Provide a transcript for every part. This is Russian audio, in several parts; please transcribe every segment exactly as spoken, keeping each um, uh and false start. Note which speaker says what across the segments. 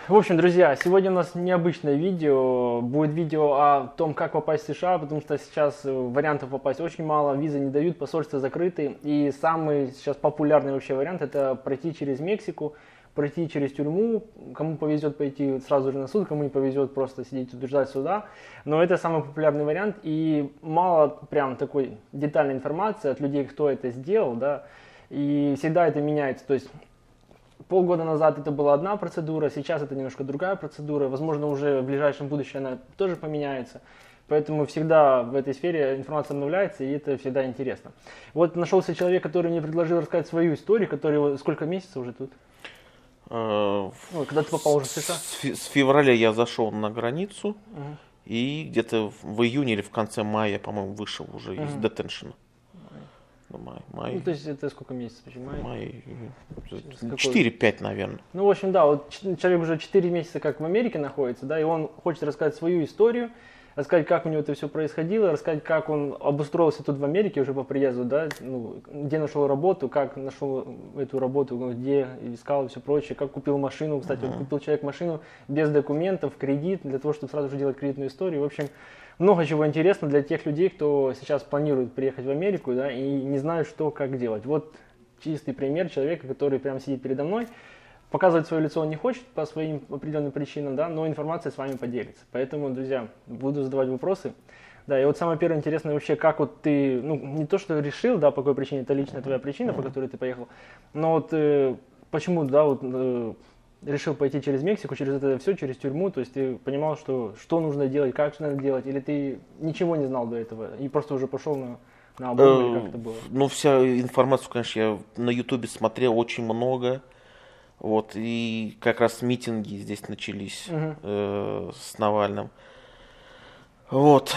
Speaker 1: В общем, друзья, сегодня у нас необычное видео. Будет видео о том, как попасть в США, потому что сейчас вариантов попасть очень мало, визы не дают, посольства закрыты. И самый сейчас популярный вообще вариант — это пройти через Мексику, пройти через тюрьму. Кому повезет пойти сразу же на суд, кому не повезет просто сидеть и ждать суда. Но это самый популярный вариант, и мало прям такой детальной информации от людей, кто это сделал, да. И всегда это меняется. То есть полгода назад это была одна процедура, сейчас это немножко другая процедура. Возможно, уже в ближайшем будущем она тоже поменяется. Поэтому всегда в этой сфере информация обновляется, и это всегда интересно. Вот нашелся человек, который мне предложил рассказать свою историю, который сколько месяцев уже тут?
Speaker 2: Э,
Speaker 1: Ну, когда ты попал уже в
Speaker 2: С,
Speaker 1: США?
Speaker 2: фе- с февраля я зашел на границу,
Speaker 1: Мгм.
Speaker 2: и где-то в в июне или в конце мая, по-моему, вышел уже из
Speaker 1: Мгм.
Speaker 2: детеншена. Ну, май, май,
Speaker 1: Ну, то есть это сколько месяцев? Почему?
Speaker 2: май,
Speaker 1: С какой?
Speaker 2: четыре-пять, наверное.
Speaker 1: Ну, в общем, да, вот ч- человек уже четыре месяца как в Америке находится, да, и он хочет рассказать свою историю, рассказать, как у него это все происходило, рассказать, как он обустроился тут в Америке уже по приезду, да, ну, где нашел работу, как нашел эту работу, где искал и все прочее, как купил машину, кстати, вот купил человек машину без документов, кредит, для того, чтобы сразу же делать кредитную историю. В общем, много чего интересного для тех людей, кто сейчас планирует приехать в Америку, да, и не знают, что, как делать. Вот чистый пример человека, который прямо сидит передо мной. Показывать свое лицо он не хочет по своим определенным причинам, да, но информация с вами поделится. Поэтому, друзья, буду задавать вопросы. Да, и вот самое первое интересное вообще, как вот ты, ну, не то, что решил, да, по какой причине, это личная твоя причина, по которой ты поехал, но вот э, почему, да, вот э, решил пойти через Мексику, через это все, через тюрьму, то есть ты понимал, что, что нужно делать, как надо делать, или ты ничего не знал до этого и просто уже пошел на, на обум, или как
Speaker 2: Э,
Speaker 1: это было?
Speaker 2: Ну, вся информацию, конечно, я на Ютубе смотрел очень много. Вот, и как раз митинги здесь начались
Speaker 1: Мгм.
Speaker 2: э, с Навальным. Вот,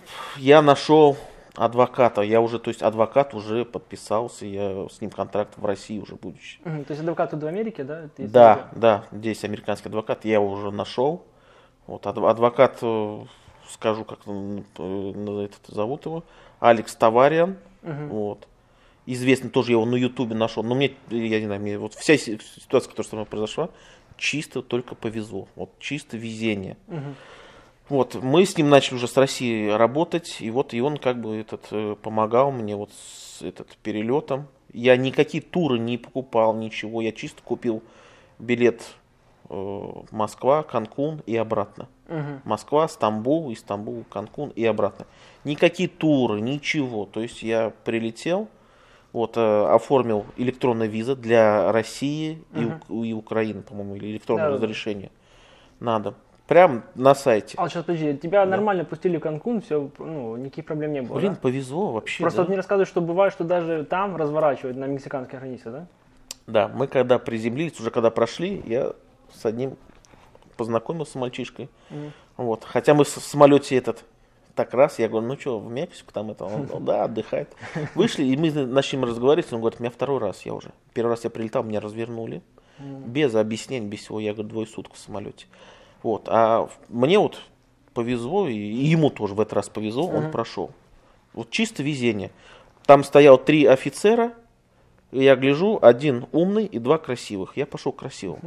Speaker 2: я нашел адвоката, я уже, то есть адвокат уже подписался, я с ним контракт в России уже будущий.
Speaker 1: Мгм. То есть адвокат тут в Америке, да? Ты
Speaker 2: Да, да, здесь американский адвокат, я его уже нашел. Вот, адв- адвокат, э, скажу, как он, э, на этот зовут его, Алекс Тавариан.
Speaker 1: Мгм.
Speaker 2: Вот. Известный тоже, я его на Ютубе нашел. Но мне, я не знаю, мне вот вся си- ситуация, которая со мной произошла, чисто только повезло. Вот чисто везение.
Speaker 1: Мгм.
Speaker 2: Вот, мы с ним начали уже с России работать, и вот и он как бы этот э, помогал мне вот с этот перелетом. Я никакие туры не покупал, ничего. Я чисто купил билет э, Москва, Канкун и обратно.
Speaker 1: Мгм.
Speaker 2: Москва, Стамбул, Истамбул, Канкун и обратно. Никакие туры, ничего. То есть я прилетел, вот, э, оформил электронную визу для России и,
Speaker 1: Мгм.
Speaker 2: У- и Украины, по-моему, или электронное
Speaker 1: Да, да, да.
Speaker 2: разрешение. Надо. Прям на сайте.
Speaker 1: А сейчас подожди, тебя
Speaker 2: Да.
Speaker 1: нормально пустили в Канкун, все, ну, никаких проблем не было,
Speaker 2: Блин,
Speaker 1: да?
Speaker 2: повезло вообще,
Speaker 1: Просто
Speaker 2: да?
Speaker 1: вот мне рассказывают, что бывает, что даже там разворачивают на мексиканской границе, да?
Speaker 2: Да, мы когда приземлились, уже когда прошли, я с одним познакомился мальчишкой.
Speaker 1: Мгм.
Speaker 2: Вот. Хотя мы в самолете этот так раз, я говорю, ну что, в Мексику там это? Он, ну да, отдыхает. Вышли, и мы начали разговаривать, он говорит, у меня второй раз я уже. Первый раз я прилетал, меня развернули. Без объяснений, без всего. Я говорю, двое суток в самолете. Вот. А мне вот повезло, и ему тоже в этот раз повезло, он
Speaker 1: Мгм.
Speaker 2: прошел. Вот чисто везение. Там стоял три офицера, и я гляжу, один умный и два красивых. Я пошел к красивому.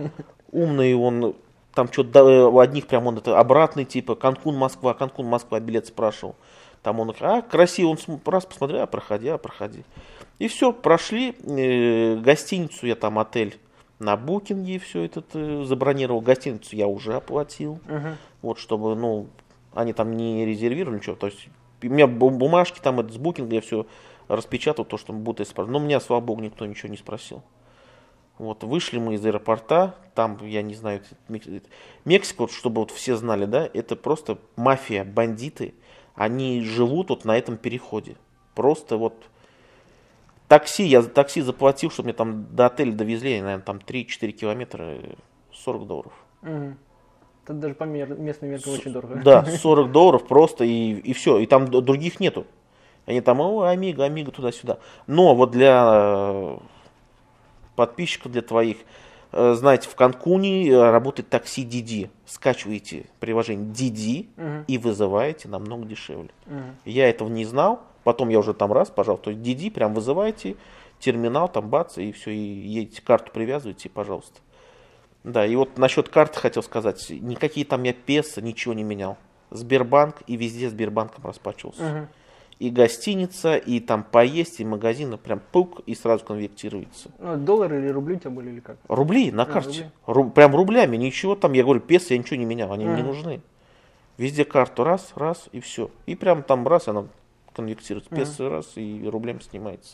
Speaker 2: Умный он, там что-то у одних прям он это обратный, типа Канкун, Москва, Канкун, Москва, билет спрашивал. Там он, а, красиво, он см- раз посмотрел, а, проходи, а, проходи. И все, прошли, э, гостиницу я там, отель на букинге, все это э, забронировал. Гостиницу я уже оплатил,
Speaker 1: Мгм.
Speaker 2: вот, чтобы, ну, они там не резервировали ничего. То есть у меня бу- бумажки там это, с букинга, я все распечатал, то, что будут спрашивать. Но меня, слава богу, никто ничего не спросил. Вот, вышли мы из аэропорта, там, я не знаю, Мек- Мексика, вот, чтобы вот все знали, да, это просто мафия, бандиты, они живут вот на этом переходе. Просто вот такси, я за такси заплатил, чтобы мне там до отеля довезли, наверное, там три-четыре километра, э, сорок долларов.
Speaker 1: Мгм. Это даже по мер- местным меркам очень дорого.
Speaker 2: Да, сорок долларов просто, и, и все, и там д- других нету. Они там, о, Амиго, Амиго, туда-сюда. Но вот для э, подписчиков, для твоих, э, знаете, в Канкуне э, работает такси Диди. Скачиваете приложение Диди
Speaker 1: Мгм.
Speaker 2: и вызываете намного дешевле.
Speaker 1: Мгм.
Speaker 2: Я этого не знал, потом я уже там раз, пожалуйста, то есть Диди прям вызываете, терминал там бац, и все, и едете, карту привязываете, и пожалуйста. Да, и вот насчет карты хотел сказать. Никакие там я песо, ничего не менял. Сбербанк, и везде Сбербанком расплачивался.
Speaker 1: Угу.
Speaker 2: И гостиница, и там поесть, и магазины, прям пук, и сразу конвертируется.
Speaker 1: Ну, доллары или рубли у тебя были, или как?
Speaker 2: Рубли на
Speaker 1: А,
Speaker 2: карте.
Speaker 1: рубли.
Speaker 2: Ру- прям рублями, ничего там, я говорю, песо я ничего не менял, они
Speaker 1: Мгм.
Speaker 2: мне не нужны. Везде карту раз, раз, и все. И прям там раз, она конвертируется,
Speaker 1: Мгм.
Speaker 2: песо раз, и рублями снимается.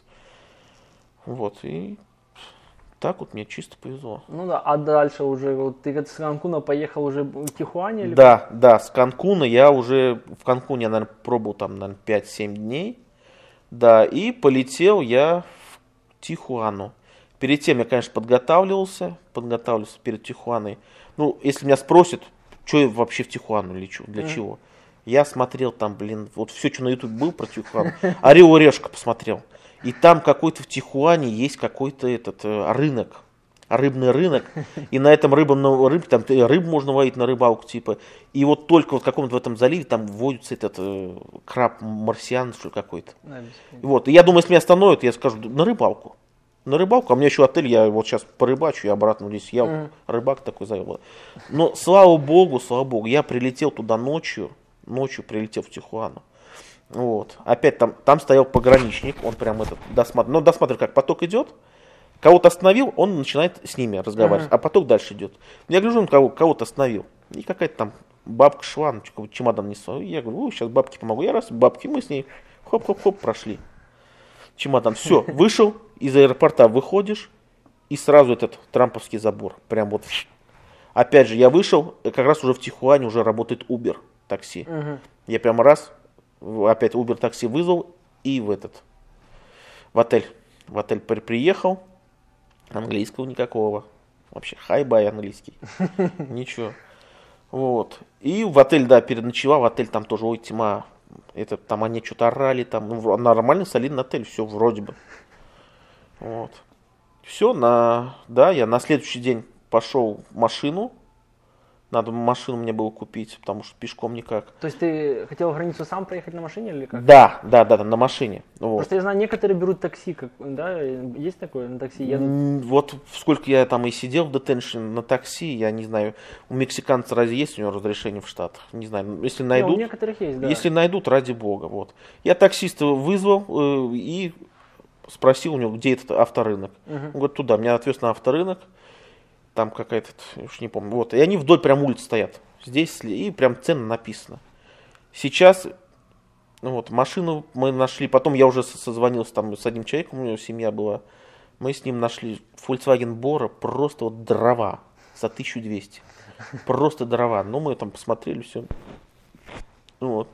Speaker 2: Вот, и так вот мне чисто повезло.
Speaker 1: Ну да, а дальше уже, вот ты с Канкуна поехал уже в Тихуане? Или
Speaker 2: Да, да, с Канкуна я уже, в Канкуне я, наверное, пробовал там, наверное, пять-семь дней. Да, и полетел я в Тихуану. Перед тем я, конечно, подготавливался, подготавливался перед Тихуаной. Ну, если меня спросят, что я вообще в Тихуану лечу, для
Speaker 1: Мгм.
Speaker 2: чего? Я смотрел там, блин, вот все, что на YouTube был про Тихуану. Орел и Решка посмотрел. И там какой-то в Тихуане есть какой-то этот э, рынок, рыбный рынок. И на этом рыбом, ну, рыб, там э, рыбу можно ловить на рыбалку, типа. И вот только вот в каком-то в этом заливе там водится этот э, краб марсиан, что какой-то.
Speaker 1: Да, без понятия.
Speaker 2: Вот, и я думаю, если меня остановят, я скажу, на рыбалку. На рыбалку, а у меня еще отель, я вот сейчас порыбачу, я обратно здесь, я
Speaker 1: Мгм.
Speaker 2: рыбак такой завел. Но слава богу, слава богу, я прилетел туда ночью, ночью прилетел в Тихуану. Вот, опять там, там стоял пограничник, он прям этот, досматривал, ну досматривает, как поток идет, кого-то остановил, он начинает с ними разговаривать,
Speaker 1: Мгм.
Speaker 2: а поток дальше идет. Я гляжу, он кого, кого-то остановил, и какая-то там бабка шла, ну, какой-то чемодан несла, и я говорю, сейчас бабке помогу, я раз, бабки, мы с ней хоп-хоп-хоп прошли. Чемодан, все, вышел, из аэропорта выходишь, и сразу этот трамповский забор, прям вот. Опять же, я вышел, как раз уже в Тихуане уже работает Uber такси.
Speaker 1: Мгм.
Speaker 2: Я прямо раз, опять Uber такси вызвал, и в этот, в отель. В отель при- приехал, английского никакого. Вообще, хай-бай английский. Ничего. Вот. И в отель, да, переночевал, в отель там тоже, ой, тьма. Это, там они что-то орали, там, ну, вро- нормальный, солидный отель, все вроде бы. Вот. Все, на, да, я на следующий день пошел в машину. Надо машину мне было купить, потому что пешком никак.
Speaker 1: То есть ты хотел границу сам проехать на машине или как?
Speaker 2: Да, да, да, да, на машине. Вот.
Speaker 1: Просто я знаю, некоторые берут такси, как, да, есть такое, на такси едут.
Speaker 2: М, Вот сколько я там и сидел в детеншн на такси, я не знаю, у мексиканца разве есть у него разрешение в Штатах? Не знаю, если
Speaker 1: Не,
Speaker 2: найдут,
Speaker 1: у некоторых есть, да.
Speaker 2: если найдут, ради бога, вот. Я таксиста вызвал э, и спросил у него, где этот авторынок.
Speaker 1: Мгм.
Speaker 2: Он говорит, туда, меня отвез на авторынок, там какая-то, я уж не помню, вот. И они вдоль прям улиц стоят, здесь, и прям цена написана. Сейчас, ну вот, машину мы нашли, потом я уже со- созвонился там с одним человеком, у него семья была, мы с ним нашли Volkswagen Bora, просто вот дрова за тысячу двести. Просто дрова. Ну, мы там посмотрели все. Вот.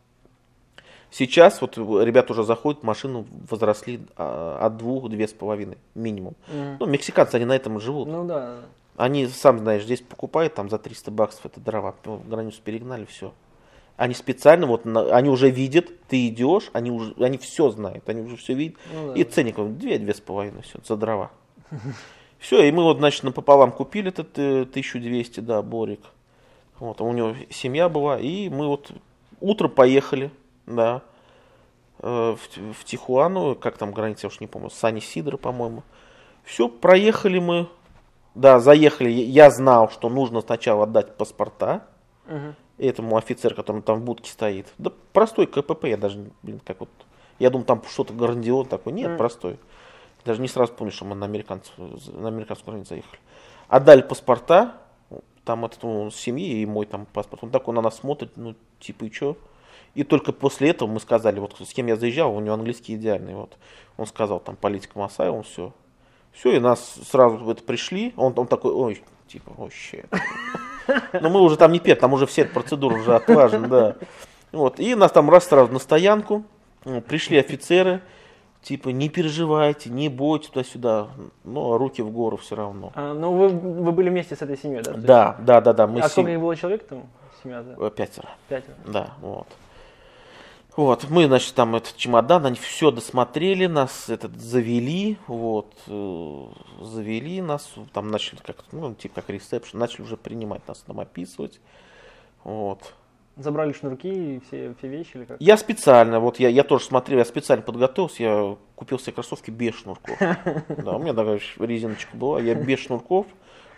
Speaker 2: Сейчас вот ребята уже заходят, машину возросли а, от двух, две с половиной минимум.
Speaker 1: Мгм.
Speaker 2: Ну, мексиканцы, они на этом и живут.
Speaker 1: Ну да.
Speaker 2: Они, сам знаешь, здесь покупают там за триста баксов это дрова, ну, границу перегнали, все. Они специально, вот, на- они уже видят, ты идешь, они уже, они все знают, они уже все видят.
Speaker 1: Ну да.
Speaker 2: И ценник, две, две с половиной, все, за дрова. Все, и мы вот, значит, напополам купили этот э, тысячу двести, да, Борик. Вот, а у него семья была, и мы вот утром поехали, да, э, в, в Тихуану, как там граница, я уж не помню, Сан-Исидро, по-моему. Все, проехали мы, да, заехали, я знал, что нужно сначала отдать паспорта
Speaker 1: Мгм.
Speaker 2: этому офицеру, который там в будке стоит. Да простой КПП, я даже, блин, как вот, я думал, там что-то грандиозное такое. Нет,
Speaker 1: Мгм.
Speaker 2: простой. Даже не сразу помню, что мы на, американцев, на американскую границу заехали. Отдали паспорта, там этот, ну, семьи и мой там паспорт. Он такой на нас смотрит, ну, типа, и что? И только после этого мы сказали, вот с кем я заезжал, у него английский идеальный. Вот. Он сказал, там, политика Масай, он все. Все, и нас сразу в это пришли. Он, он такой, ой, типа, вообще. Но мы уже там не первые, там уже все процедуры уже отлажены, да. Вот. И нас там раз сразу на стоянку. Ну, пришли офицеры. Типа, не переживайте, не бойтесь туда-сюда. Но руки в гору все равно.
Speaker 1: А, ну вы, вы были вместе с этой семьей, да? То есть-
Speaker 2: Да, да, да, да. Мы
Speaker 1: А
Speaker 2: с
Speaker 1: сколько
Speaker 2: ним-
Speaker 1: их было человек там? Семья, да?
Speaker 2: э, пятеро.
Speaker 1: Пятеро.
Speaker 2: Да, вот. Вот, мы, значит, там этот чемодан, они все досмотрели, нас этот завели, вот, э, завели нас, там начали как, ну, типа как ресепшн, начали уже принимать нас, там описывать, вот.
Speaker 1: Забрали шнурки и все, все вещи или как?
Speaker 2: Я специально, вот я, я тоже смотрел, я специально подготовился, я купил себе кроссовки без шнурков. Да, у меня такая резиночка была, я без шнурков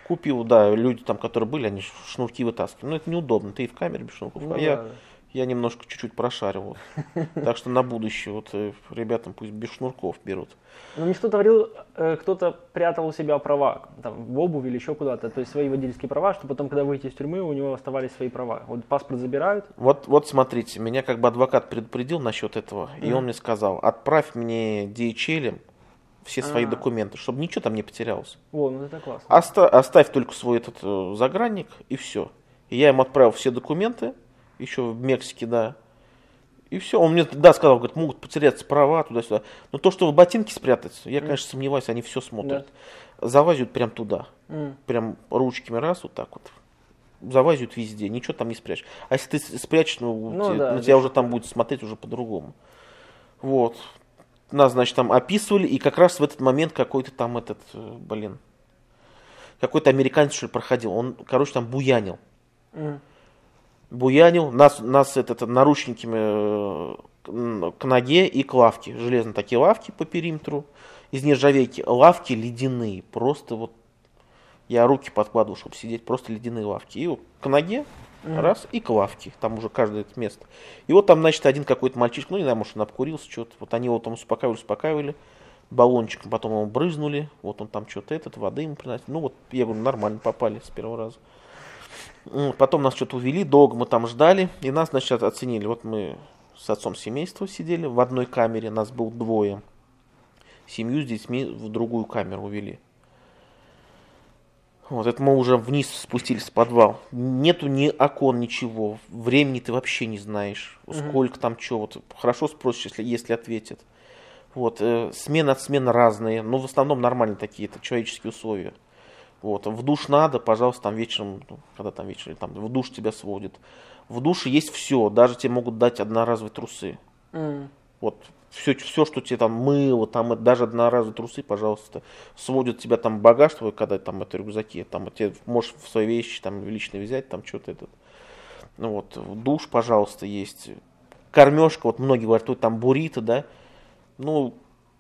Speaker 2: Купил, да, люди там, которые были, они шнурки вытаскивали. Но это неудобно, ты и в камере без шнурков.
Speaker 1: Ну,
Speaker 2: а
Speaker 1: да,
Speaker 2: я,
Speaker 1: да.
Speaker 2: я немножко чуть-чуть прошарил. Вот. Так что на будущее вот э, ребятам пусть без шнурков берут.
Speaker 1: Ну, мне кто-то говорил, э, кто-то прятал у себя права, там, в обувь или еще куда-то, то есть свои водительские права, что потом, когда выйти из тюрьмы, у него оставались свои права. Вот паспорт забирают.
Speaker 2: Вот, вот смотрите, меня как бы адвокат предупредил насчет этого, и
Speaker 1: Мгм.
Speaker 2: он мне сказал, отправь мне ди эйч эл все свои
Speaker 1: А.
Speaker 2: документы, чтобы ничего там не потерялось.
Speaker 1: О, ну это классно.
Speaker 2: Оста- оставь только свой этот э, загранник, и все. И я ему отправил все документы, еще в Мексике, да. И все. Он мне, да, сказал, говорит, могут потеряться права туда-сюда. Но то, что в ботинки спрятаться, я, конечно, сомневаюсь, они все смотрят. Залазят прям туда.
Speaker 1: М.
Speaker 2: Прям ручками раз, вот так вот. Залазят везде, ничего там не спрячешь. А если ты спрячешь, ну,
Speaker 1: Ну
Speaker 2: те-
Speaker 1: да,
Speaker 2: на
Speaker 1: это
Speaker 2: тебя
Speaker 1: ж-
Speaker 2: уже там будет смотреть уже по-другому. Вот. Нас, значит, там описывали, и как раз в этот момент какой-то там этот, э, блин, какой-то американец, что ли, проходил. Он, короче, там буянил.
Speaker 1: М.
Speaker 2: Буянил, нас, нас этот, наручниками э, к- к ноге и к лавке. Железные такие лавки по периметру. Из нержавейки. Лавки ледяные. Просто вот я руки подкладывал, чтобы сидеть. Просто ледяные лавки. И вот к ноге,
Speaker 1: Мгм.
Speaker 2: раз, и к лавке. Там уже каждое это место. И вот там, значит, один какой-то мальчишка, ну не знаю, может, он обкурился что-то. Вот они его там успокаивали, успокаивали. Баллончиком потом его брызнули. Вот он там что-то этот, воды ему приносил. Ну вот, я говорю, нормально попали с первого раза. М, Потом нас что-то увели, долго мы там ждали, и нас, значит, оценили. Вот мы с отцом семейства сидели в одной камере, нас было двое. Семью с детьми в другую камеру увели. Вот это мы уже вниз спустились в подвал. Нету ни окон, ничего. Времени ты вообще не знаешь. Сколько там чего. Вот хорошо спросишь, если, если ответят. Вот, э, смена от смены разные, но в основном нормальные такие, это человеческие условия. Вот, в душ надо, пожалуйста, там вечером, ну, когда там вечером, там в душ тебя сводят. В душе есть все, даже тебе могут дать одноразовые трусы.
Speaker 1: М.
Speaker 2: Вот, все, все, что тебе там мыло, там это, даже одноразовые трусы, пожалуйста, сводят тебя там багаж твой, когда там это рюкзаки, там тебе можешь в свои вещи там личные взять, там что-то этот. Ну вот, в душ, пожалуйста, есть. Кормежка, вот многие говорят, тут там буррито, да. Ну,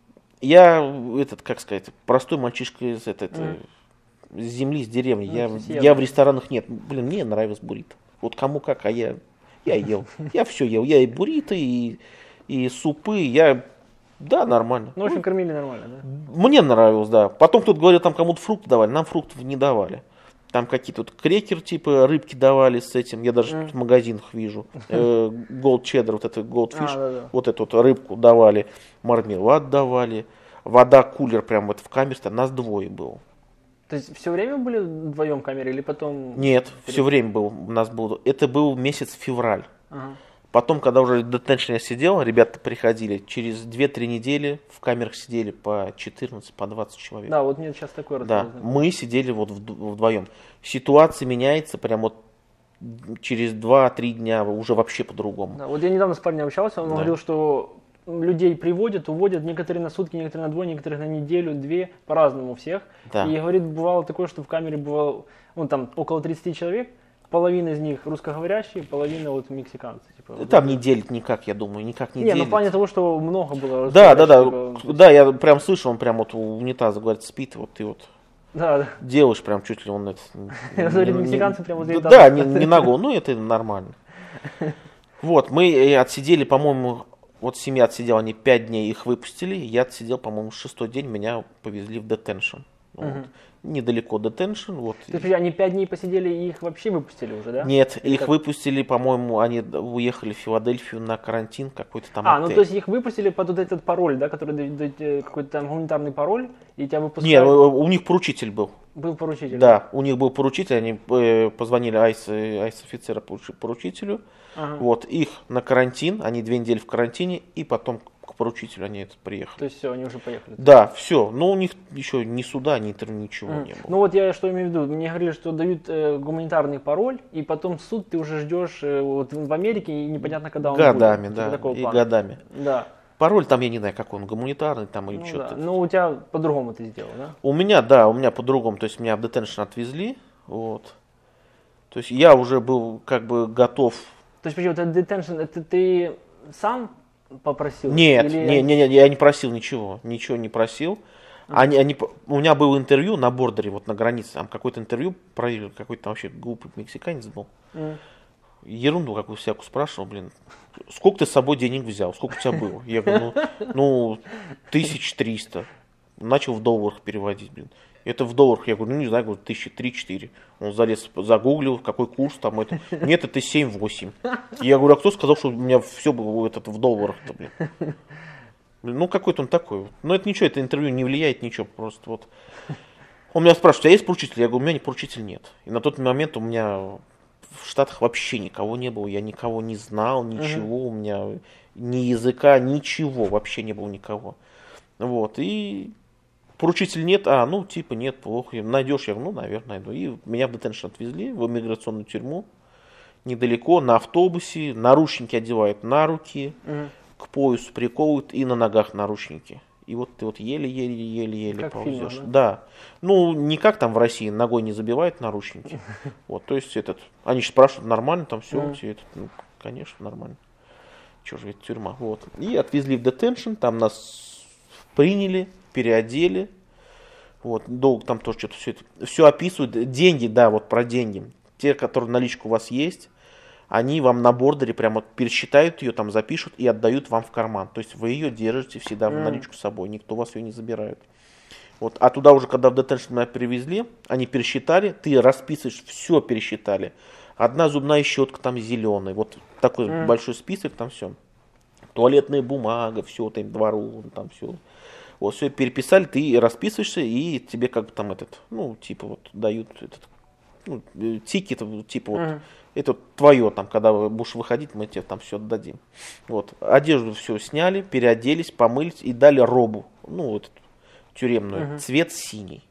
Speaker 2: я этот, как сказать, простой мальчишка из этой,
Speaker 1: Мгм.
Speaker 2: с земли, с деревни.
Speaker 1: Ну,
Speaker 2: Я,
Speaker 1: все
Speaker 2: я
Speaker 1: съел.
Speaker 2: в ресторанах нет. Блин, мне нравилось буррито. Вот кому как, а я, я ел. Я все ел. Я и буррито, и, и супы. Я, да, нормально.
Speaker 1: Ну, в общем, кормили нормально, да?
Speaker 2: Мне нравилось, да. Потом кто-то говорил, там кому-то фрукты давали. Нам фруктов не давали. Там какие-то вот крекер, типа рыбки давали с этим. Я даже
Speaker 1: Мгм.
Speaker 2: в магазинах вижу. Э, Gold cheddar, вот это goldfish.
Speaker 1: А, да, да.
Speaker 2: Вот эту вот рыбку давали. Мармелад давали. Вода, кулер прям вот в камере. стоит. Нас двое было.
Speaker 1: То есть все время были вдвоем в камере или потом?
Speaker 2: Нет, все время был, у нас был. Это был месяц февраль.
Speaker 1: Ага.
Speaker 2: Потом, когда уже в детеншне я сидел, ребята приходили. Через две-три недели в камерах сидели по четырнадцать, по двадцать человек.
Speaker 1: Да, вот мне сейчас такое
Speaker 2: Да,
Speaker 1: рассказывали.
Speaker 2: мы сидели вот вд- вдвоем. Ситуация меняется прям вот через два-три дня уже вообще по-другому.
Speaker 1: Да, вот я недавно с парнем общался, он
Speaker 2: Да.
Speaker 1: говорил, что людей приводят, уводят, некоторые на сутки, некоторые на двое, некоторых на неделю, две, по-разному у всех.
Speaker 2: Да.
Speaker 1: И говорит, бывало такое, что в камере бывало, ну там около тридцати человек, половина из них русскоговорящие, половина вот мексиканцы. Типа, вот
Speaker 2: Там
Speaker 1: это.
Speaker 2: не делит никак, я думаю, никак не,
Speaker 1: Не, ну
Speaker 2: делит.
Speaker 1: в плане того, что много было.
Speaker 2: Да, да, да,
Speaker 1: русскоговорящих, типа,
Speaker 2: да, я прям слышал, он прям вот у унитаза говорит, спит, вот ты вот
Speaker 1: Да, да.
Speaker 2: делаешь прям чуть ли он это...
Speaker 1: Я говорю,
Speaker 2: не-
Speaker 1: мексиканцы
Speaker 2: не-
Speaker 1: прям возле
Speaker 2: Да,
Speaker 1: унитаза.
Speaker 2: не, не ногу, ну это нормально. Вот, мы э, отсидели, по-моему, вот семья отсидела, они пять дней, их выпустили, я отсидел, по-моему, шестой день, меня повезли в детеншн. Вот.
Speaker 1: Мгм.
Speaker 2: Недалеко детеншн, вот.
Speaker 1: То есть они пять дней посидели и их вообще выпустили уже, да?
Speaker 2: Нет,
Speaker 1: Или
Speaker 2: их
Speaker 1: как?
Speaker 2: выпустили, по-моему, они уехали в Филадельфию на карантин, какой-то там
Speaker 1: А, ну
Speaker 2: отель.
Speaker 1: то есть их выпустили под вот этот пароль, да, который дает- дает, э, какой-то там гуманитарный пароль, и тебя выпускают.
Speaker 2: Не, у у них поручитель был.
Speaker 1: Был поручитель.
Speaker 2: Да, у них был поручитель, они э, позвонили айс, э, айс-офицера поручи- поручителю.
Speaker 1: Ага.
Speaker 2: Вот, их на карантин, они две недели в карантине, и потом к поручителю они это приехали.
Speaker 1: То есть все, они уже поехали.
Speaker 2: Да, все, но у них еще ни суда, ни интервью, ничего
Speaker 1: Мгм.
Speaker 2: не было.
Speaker 1: Ну вот я что имею в виду, мне говорили, что дают э, гуманитарный пароль, и потом суд ты уже ждешь э, вот в Америке, и непонятно, когда он
Speaker 2: Годами,
Speaker 1: будет.
Speaker 2: да,
Speaker 1: Типа такого
Speaker 2: и
Speaker 1: плана.
Speaker 2: годами.
Speaker 1: Да.
Speaker 2: Пароль там, я не знаю, какой он, гуманитарный там или
Speaker 1: Ну,
Speaker 2: что-то.
Speaker 1: да. Но у тебя по-другому ты сделал, да?
Speaker 2: У меня, да, у меня по-другому, то есть меня в детеншн отвезли, вот. То есть я уже был как бы готов.
Speaker 1: То есть, почему, это detention, это ты сам попросил?
Speaker 2: Нет,
Speaker 1: Или-
Speaker 2: не, не, не, я не просил ничего, ничего не просил. Они, они, у меня было интервью на бордере, вот на границе, там какое-то интервью провели, какой-то там вообще глупый мексиканец был. Mm. Ерунду какую всякую спрашивал, блин, сколько ты с собой денег взял, сколько у тебя было? Я говорю, ну, ну тысяч триста. Начал в долларах переводить, блин. Это в долларах, я говорю, ну не знаю, говорю, тысячи три-четыре. Он залез, загуглил, какой курс там это. Нет, это семь-восемь. Я говорю, а кто сказал, что у меня все было это в долларах-то, блин? Ну, какой-то он такой. Но это ничего, это интервью не влияет, ничего, просто вот. Он меня спрашивает, а есть поручитель? Я говорю, у меня не поручитель нет. И на тот момент у меня в Штатах вообще никого не было, я никого не знал, ничего, uh-huh. у меня ни языка, ничего, вообще не было никого. Вот, и поручитель нет, а, ну, типа, нет, плохо, найдешь, я говорю, ну, наверное, найду. И меня в детеншн отвезли, в иммиграционную тюрьму, недалеко, на автобусе, наручники одевают на руки, uh-huh. к поясу приковывают и на ногах наручники. И вот ты вот еле-еле-еле-еле ползешь.
Speaker 1: Фильм,
Speaker 2: да? да. Ну, не как там в России, ногой не забивают наручники. Вот, то есть этот, они же спрашивают, нормально там все, mm. этот, ну, конечно, нормально. Чего же это тюрьма. Вот. И отвезли в детеншн, там нас приняли, переодели. Вот, долго там тоже что-то все это, все описывают. Деньги, да, вот про деньги. Те, которые наличка у вас есть, они вам на бордере прямо пересчитают ее, там запишут и отдают вам в карман. То есть вы ее держите всегда в наличку с собой, никто вас ее не забирает. Вот. А туда уже, когда в детеншн меня привезли, они пересчитали, ты расписываешь, все пересчитали. Одна зубная щетка там зеленая, вот такой mm. большой список, там все. Туалетная бумага, все, там двору, там все. Вот все переписали, ты расписываешься, и тебе как бы там этот, ну, типа вот дают этот, ну, тики, типа вот. Mm. Это твое, там, когда будешь выходить, мы тебе там все отдадим. Вот. Одежду все сняли, переоделись, помылись и дали робу. Ну, вот тюремную. Uh-huh. Цвет синий.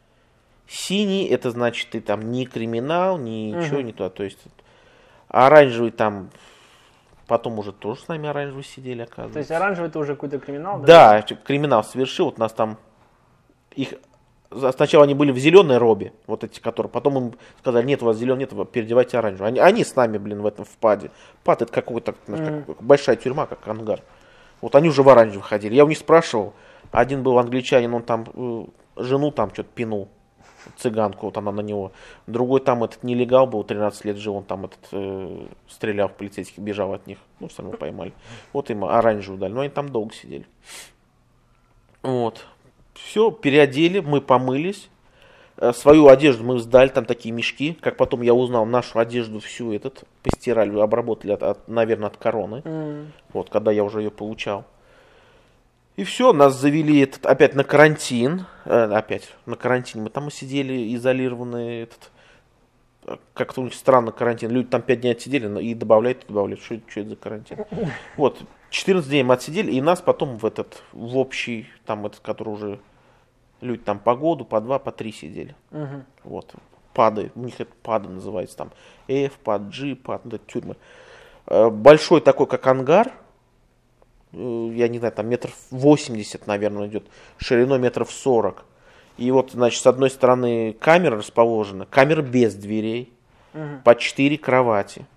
Speaker 2: Синий, это значит, ты там не криминал, ничего, uh-huh. не туда. То есть оранжевый там, потом уже тоже с нами оранжевый сидели, оказывается.
Speaker 1: То есть оранжевый это уже какой-то криминал?
Speaker 2: Да, да, криминал совершил. Вот нас там их. Сначала они были в зеленой робе, вот эти, которые, потом им сказали, нет, у вас зеленый, нет, переодевайте оранжевый. Они, они с нами, блин, в этом впаде. Пад это какой-то, mm. как, большая тюрьма, как ангар. Вот они уже в оранжевый ходили. Я у них спрашивал, один был англичанин, он там э, жену там что-то пинул, цыганку, вот она на него. Другой там этот нелегал был, тринадцать лет жил, он там этот э, стрелял в полицейских, бежал от них. Ну, все равно поймали. Вот им оранжевый дали, но они там долго сидели. Вот. Все, переодели, мы помылись. Свою одежду мы сдали, там такие мешки. Как потом я узнал, нашу одежду всю этот постирали, обработали, от, от, наверное, от короны. Mm. Вот, когда я уже ее получал. И все, нас завели этот, опять на карантин. Э, опять на карантине. Мы там сидели изолированные. Этот, как-то у них странно карантин. Люди там пять дней отсидели и добавляют, и добавляют. Что, что это за карантин? Вот. четырнадцать дней мы отсидели, и нас потом в этот, в общий, там этот, который уже, люди там по году, по два, по три сидели. Uh-huh. Вот, пады, у них это пады называется, там, F, пад, G, пад, да, тюрьмы. Большой такой, как ангар, я не знаю, там метров восемьдесят, наверное, идет, шириной метров сорок. И вот, значит, с одной стороны камера расположена, камера без дверей, uh-huh. по четыре кровати.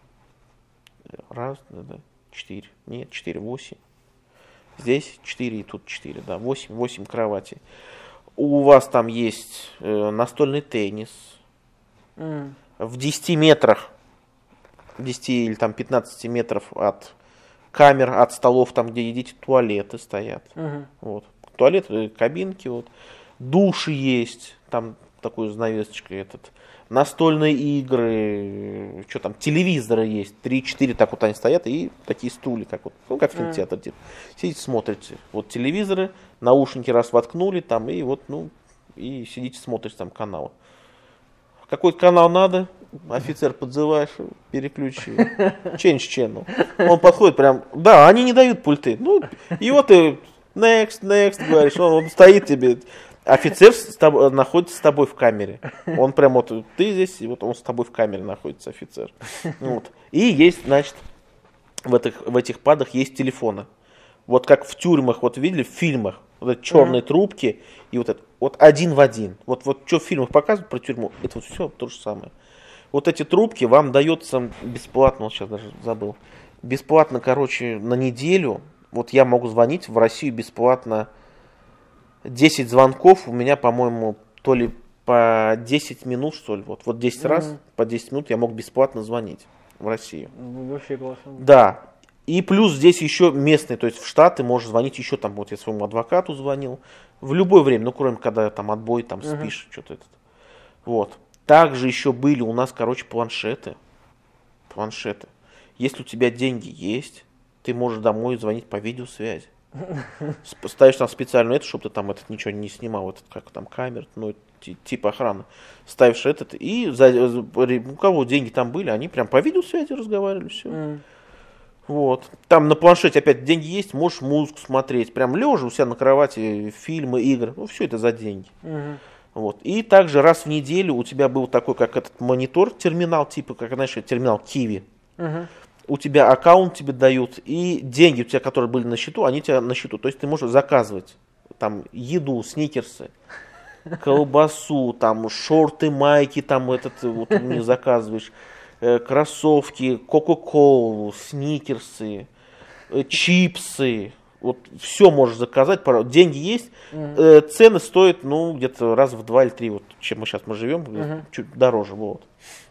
Speaker 2: Раз, да, да. четыре, нет, четыре, восемь. Здесь четыре и тут четыре, да, восемь, восемь кроватей. У вас там есть э, настольный теннис. Mm. В десяти метрах, десяти или там пятнадцати метров от камер, от столов, там где едите, туалеты стоят. Mm-hmm. Вот. Туалеты, кабинки, вот. Души есть, там такой занавесочкой этот. Настольные игры, что там, телевизоры есть, три-четыре так вот они стоят, и такие стулья, как вот, ну, как в кинотеатр, mm. сидите, смотрите, вот телевизоры, наушники раз воткнули, там, и вот, ну, и сидите, смотрите там каналы. Какой канал надо, офицер подзываешь, переключи, change channel. Он подходит прям, да, они не дают пульты, ну, и вот ты next, next, говоришь, он, он стоит тебе. Офицер с тобой, находится с тобой в камере. Он прям вот, ты здесь, и вот он с тобой в камере находится, офицер. Вот. И есть, значит, в этих, в этих падах есть телефоны. Вот как в тюрьмах, вот видели, в фильмах, вот эти черные mm-hmm. трубки, и вот это, вот один в один. Вот, вот что в фильмах показывают про тюрьму, это вот все то же самое. Вот эти трубки вам дается бесплатно, вот сейчас даже забыл, бесплатно, короче, на неделю. Вот я могу звонить в Россию бесплатно. десять звонков, у меня, по-моему, то ли по десять минут, что ли, вот, вот десять mm-hmm. раз по десять минут я мог бесплатно звонить в Россию.
Speaker 1: Вообще классно.
Speaker 2: Да. И плюс здесь еще местные, то есть в Штаты можешь звонить еще там, вот я своему адвокату звонил, в любое время, ну кроме когда там отбой, там uh-huh. спишь, что-то это. Вот. Также еще были у нас, короче, планшеты. Планшеты. Если у тебя деньги есть, ты можешь домой звонить по видеосвязи. Ставишь там специально это, чтобы ты там этот ничего не снимал, этот как там камер, ну типа охраны. Ставишь этот и за, у кого деньги там были, они прям по видеосвязи разговаривали, все. Mm. Вот. Там на планшете опять деньги есть, можешь музыку смотреть, прям лежа у себя на кровати, фильмы, игры, ну все это за деньги. Mm-hmm. Вот. И также раз в неделю у тебя был такой, как этот монитор, терминал, типа, как, знаешь, терминал Киви. Mm-hmm. У тебя аккаунт тебе дают, и деньги у тебя, которые были на счету, они у тебя на счету. То есть ты можешь заказывать там еду, сникерсы, колбасу, там шорты, майки, там этот вот не заказываешь, э, кроссовки, кока-колу, сникерсы, э, чипсы. Вот все можешь заказать, деньги есть, mm-hmm. э, цены стоят, ну, где-то раз в два или три, вот, чем мы сейчас мы живем, mm-hmm. чуть дороже, вот.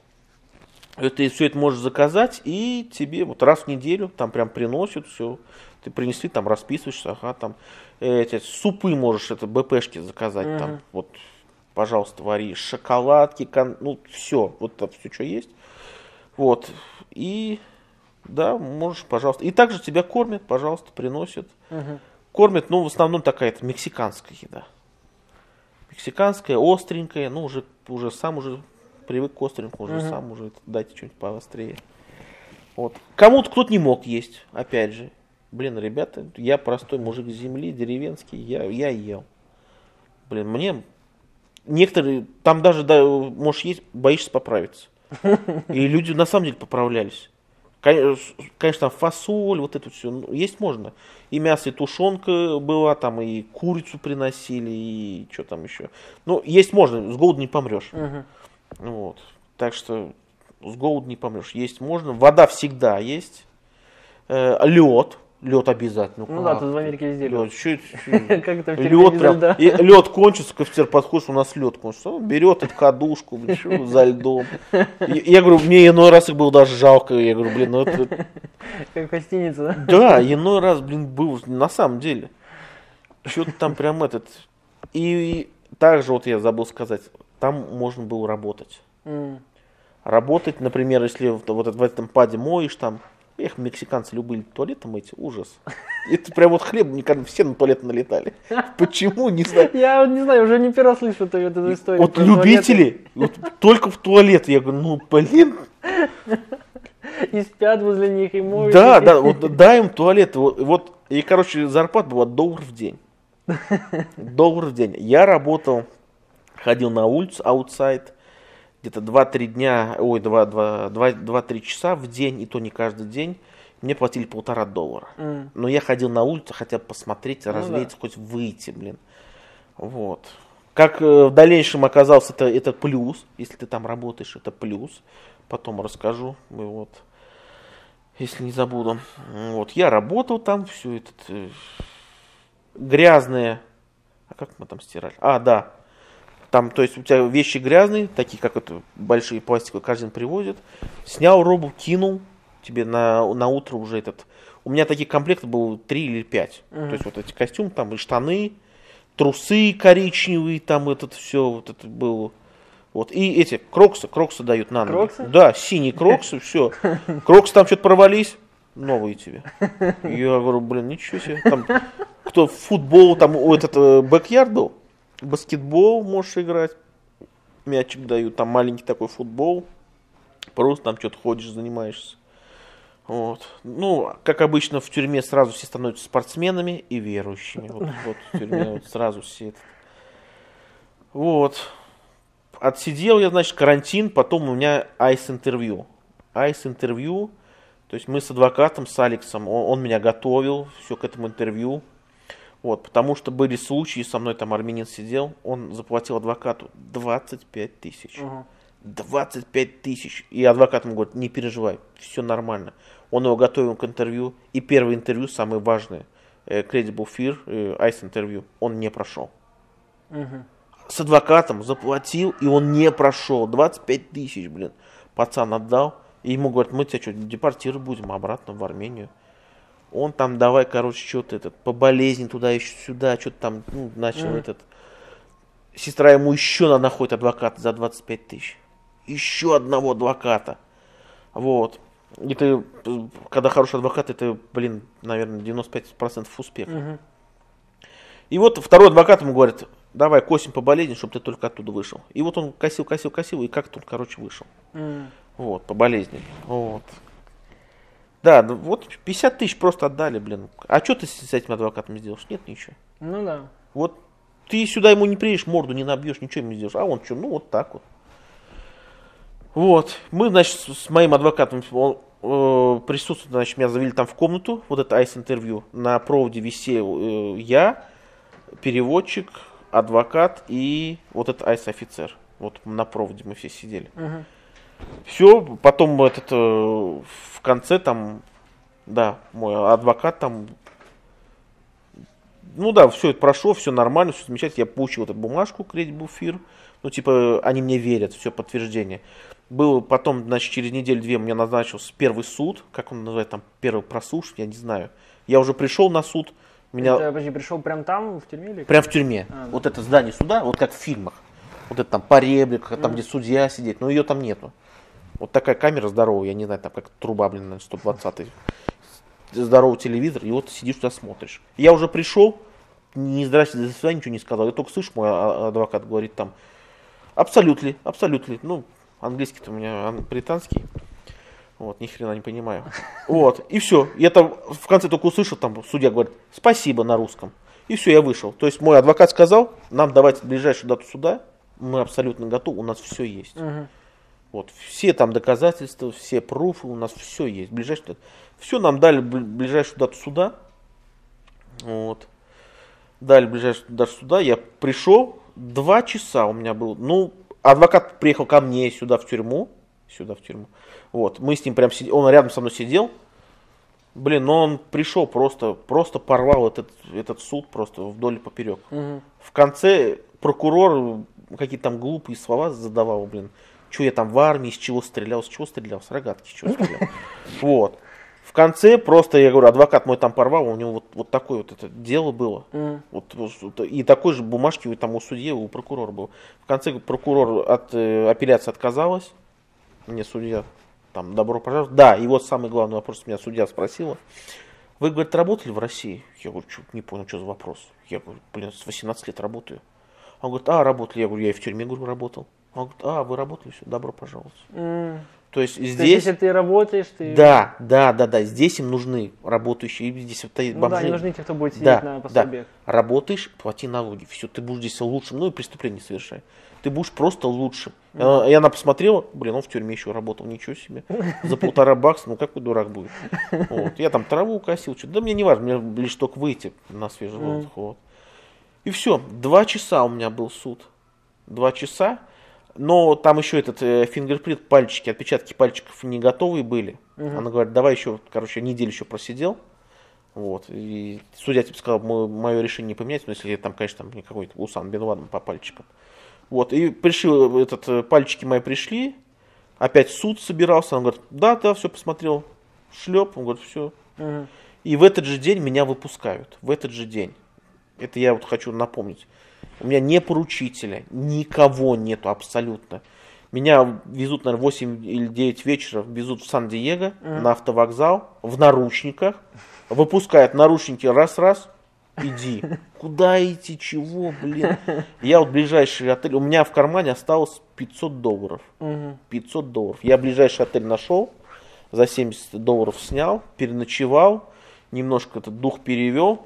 Speaker 2: Ты все это можешь заказать, и тебе вот раз в неделю там прям приносят все. Ты принесли, там расписываешься, ага, там эти супы можешь, это БПшки заказать, uh-huh. там вот, пожалуйста, вари, шоколадки, кон, ну все, вот там все, что есть. Вот, и да, можешь, пожалуйста. И также тебя кормят, пожалуйста, приносят. Uh-huh. Кормят, ну, в основном такая-то мексиканская еда. Мексиканская, остренькая, ну, уже, уже сам уже... привык к остренькому, уже uh-huh. сам уже дайте что-нибудь поострее. Вот. Кому-то кто-то не мог есть, опять же. Блин, ребята, я простой мужик с земли, деревенский, я, я ел. Блин, мне некоторые, там даже, да, можешь есть, боишься поправиться. И люди на самом деле поправлялись. Конечно, там фасоль, вот это все, есть можно. И мясо, и тушенка была, там и курицу приносили, и что там еще. Ну, есть можно, с голоду не помрешь. Uh-huh. Вот. Так что с голоду не помрешь. Есть можно. Вода всегда есть. Э, лед. Лед обязательно.
Speaker 1: Ну да, тут в Америке везде лед.
Speaker 2: Как это в лед прям. Лед кончится, к офицеру подходишь, у нас лед кончится. Он берет эту кадушку, блин, за льдом. Я говорю, мне иной раз их было даже жалко. Я говорю, блин, ну это...
Speaker 1: Как гостиница, да?
Speaker 2: Да, иной раз, блин, был на самом деле. Что-то там прям этот... И также вот я забыл сказать, там можно было работать. Mm. Работать, например, если вот, вот в этом паде моешь, там, эх, мексиканцы любили туалеты мыть, ужас. Это прям вот хлеб, никогда все на туалет налетали. Почему, не знаю.
Speaker 1: Я не знаю, уже не первый раз слышу эту, эту историю.
Speaker 2: Вот любители, вот, только в туалет, я говорю, ну, блин.
Speaker 1: И спят возле них, и моют.
Speaker 2: Да, да, вот дай им туалет. Вот, вот, и, короче, зарплата была доллар в день. Доллар в день. Я работал, ходил на улицу, аутсайд, где-то два-три дня, ой, два-три часа в день, и то не каждый день. Мне платили полтора доллара. Mm. Но я ходил на улицу, хотя бы посмотреть, ну, развеяться, да. Хоть выйти, блин. Вот. Как э, в дальнейшем оказался, это, это плюс. Если ты там работаешь, это плюс. Потом расскажу. Вот. Если не забуду. Вот. Я работал там, все это э, грязное. А как мы там стирали? А, да. Там, то есть у тебя вещи грязные, такие как это большие пластиковые корзины привозят. Снял робу, кинул. Тебе на, на утро уже этот... У меня таких комплектов было три или пять. Uh-huh. То есть вот эти костюмы, там и штаны, трусы коричневые, там этот все, вот это было. Вот. И эти кроксы, кроксы дают на ноги.
Speaker 1: Кроксы?
Speaker 2: Да, синие кроксы, все. Кроксы там что-то порвались, новые тебе. Я говорю, блин, ничего себе. Там, кто футбол, там этот бэк-ярд был, баскетбол можешь играть, мячик дают, там маленький такой футбол. Просто там что-то ходишь, занимаешься. Вот. Ну, как обычно, в тюрьме сразу все становятся спортсменами и верующими. Вот, вот в тюрьме вот сразу все это. Вот. Отсидел я, значит, карантин, потом у меня айс-интервью. Айс-интервью, то есть мы с адвокатом, с Алексом, он, он меня готовил все к этому интервью. Вот, потому что были случаи, со мной там армянин сидел, он заплатил адвокату двадцать пять тысяч. Uh-huh. двадцать пять тысяч. И адвокат ему говорит, не переживай, все нормально. Он его готовил к интервью. И первое интервью, самое важное, Credible Fear, Ice интервью, он не прошел.
Speaker 1: Угу.
Speaker 2: С адвокатом заплатил, и он не прошел. двадцать пять тысяч, блин. Пацан отдал. И ему говорят, мы тебя что, депортировать будем обратно в Армению. Он там давай, короче, что-то этот, по болезни туда еще сюда, что-то там, ну, начал mm. этот. Сестра ему еще находит адвоката за двадцать пять тысяч. Еще одного адвоката. Вот. И ты, когда хороший адвокат, это, блин, наверное, девяносто пять процентов успеха. Mm-hmm. И вот второй адвокат ему говорит, давай косим по болезни, чтобы ты только оттуда вышел. И вот он косил, косил, косил, и как-то он, короче, вышел. Mm. Вот, по болезни. Вот. Да, вот пятьдесят тысяч просто отдали, блин. А что ты с этим адвокатом сделаешь? Нет, ничего.
Speaker 1: Ну да.
Speaker 2: Вот ты сюда ему не приедешь, морду не набьешь, ничего ему не сделаешь. А он что, ну вот так вот. Вот. Мы, значит, с моим адвокатом, он э, присутствует, значит, меня завели там в комнату, вот это айс-интервью. На проводе висел э, я, переводчик, адвокат и вот этот айс-офицер. Вот на проводе мы все сидели. Угу. Все, потом этот, э, в конце там, да, мой адвокат там, ну да, все это прошло, все нормально, все замечательно. Я получил эту бумажку, кредит-буфер, ну типа они мне верят, все подтверждение. Был потом, значит, через неделю-две у меня назначился первый суд, как он называется, там, первый прослушивание, я не знаю. Я уже пришел на суд. Меня...
Speaker 1: Ты, подожди, пришел прям там, в тюрьме? Или
Speaker 2: прям в тюрьме. А, да. Вот это здание суда, вот как в фильмах. Вот это там по репликах, там, mm. где судья сидит, но ее там нету. Вот такая камера здоровая, я не знаю, там как труба, блин, на сто двадцатый. Здоровый телевизор, и вот сидишь туда смотришь. Я уже пришел, ни здрасте, до свидания, ничего не сказал. Я только слышу, мой адвокат говорит там, абсолютно, абсолютно. Ну, английский-то у меня британский. Вот, ни хрена не понимаю. Вот, и все. Я там в конце только услышал, там судья говорит, спасибо на русском. И все, я вышел. То есть мой адвокат сказал, нам давайте ближайшую дату суда, мы абсолютно готовы, у нас все есть. Uh-huh. Вот, все там доказательства, все пруфы, у нас все есть. Ближайшую, все нам дали ближайшую дату суда. Вот. Дали ближайшую дату суда, я пришел, два часа у меня был. Ну, адвокат приехал ко мне сюда в тюрьму. Сюда в тюрьму. Вот, мы с ним прям сидели, он рядом со мной сидел. Блин, но он пришел просто, просто порвал этот, этот суд просто вдоль и поперек. Угу. В конце прокурор какие-то там глупые слова задавал, блин. Что я там в армии, с чего стрелял, с чего стрелял, с рогатки, с чего стрелял. Вот. В конце просто, я говорю, адвокат мой там порвал, у него вот, вот такое вот это дело было. Mm. Вот, вот, и такой же бумажки там у судьи, у прокурора был. В конце прокурор от э, апелляции отказалась. Мне судья там, добро пожаловать. Да, и вот самый главный вопрос меня судья спросила. Вы, говорит, работали в России? Я говорю, что, не понял, что за вопрос. Я говорю, блин, с восемнадцати лет работаю. Он говорит, а, работали. Я говорю, я и в тюрьме, говорю, работал. Он говорит, а, вы работали, все, добро пожаловать. Mm. То есть здесь... То есть,
Speaker 1: если ты работаешь, ты...
Speaker 2: Да, да, да, да, здесь им нужны работающие, здесь вот бомжи.
Speaker 1: Ну да, не нужны те, кто будет сидеть
Speaker 2: да,
Speaker 1: на пособиях.
Speaker 2: Да. Работаешь, плати налоги, все, ты будешь здесь лучшим, ну и преступление совершай. Ты будешь просто лучшим. Mm. И она посмотрела, блин, он в тюрьме еще работал, ничего себе. За полтора бакса, ну какой дурак будет. Вот. Я там траву косил, что-то, да мне не важно, мне лишь только выйти на свежий воздух. Mm. Вот. И все, два часа у меня был суд. Два часа. Но там еще этот э, фингерпринт, пальчики, отпечатки пальчиков не готовые были. Uh-huh. Она говорит, давай еще, короче, неделю еще просидел. Вот. И судья типа сказал, мое решение не поменять, но если там, конечно, там какой-то Усан Бен Ладен по пальчикам. Вот. И пришли, этот, пальчики мои пришли, опять суд собирался. Он говорит, да, да, все посмотрел. Шлеп, он говорит, все. Uh-huh. И в этот же день меня выпускают. В этот же день. Это я вот хочу напомнить. У меня ни поручителя, никого нету абсолютно. Меня везут, наверное, в восемь или девять вечера, везут в Сан-Диего, mm-hmm. на автовокзал, в наручниках. Выпускают наручники, раз-раз, иди. Куда идти, чего, блин? Я вот ближайший отель, у меня в кармане осталось пятьсот долларов. Mm-hmm. пятьсот долларов. Я ближайший отель нашел, за семьдесят долларов снял, переночевал, немножко этот дух перевел.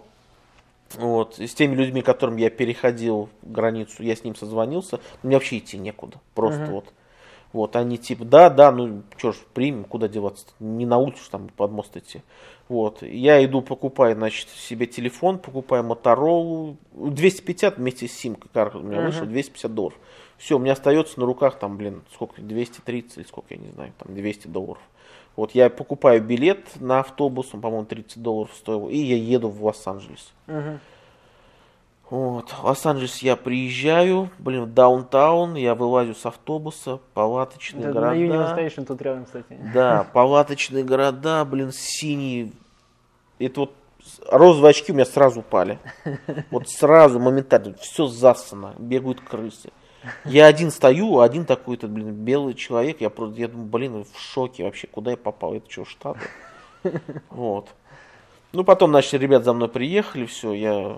Speaker 2: Вот. И с теми людьми, которым я переходил границу, я с ним созвонился, мне вообще идти некуда. Просто uh-huh. вот. Вот, они типа, да, да, ну что ж, примем, куда деваться, не на улицу там под мост идти. Вот, я иду, покупаю, значит, себе телефон, покупаю Motorola, двести пятьдесят вместе с сим-картой у меня uh-huh. вышло, двести пятьдесят долларов. Все, у меня остается на руках там, блин, сколько, двести тридцать или сколько, я не знаю, там двести долларов. Вот я покупаю билет на автобус, он, по-моему, тридцать долларов стоил, и я еду в Лос-Анджелес. Uh-huh. Вот. В Лос-Анджелес я приезжаю, блин, в даунтаун, я вылазю с автобуса, палаточные
Speaker 1: Это
Speaker 2: города.
Speaker 1: на Union Station тут рядом, кстати.
Speaker 2: Да, палаточные города, блин, синие. Это вот розовые очки у меня сразу упали. Вот сразу, моментально, все засано, бегают крысы. Я один стою, один такой, этот, блин, белый человек, я просто, я думаю, блин, в шоке вообще, куда я попал, это что, Штаты? Вот. Ну, потом, значит, ребят за мной приехали, все, я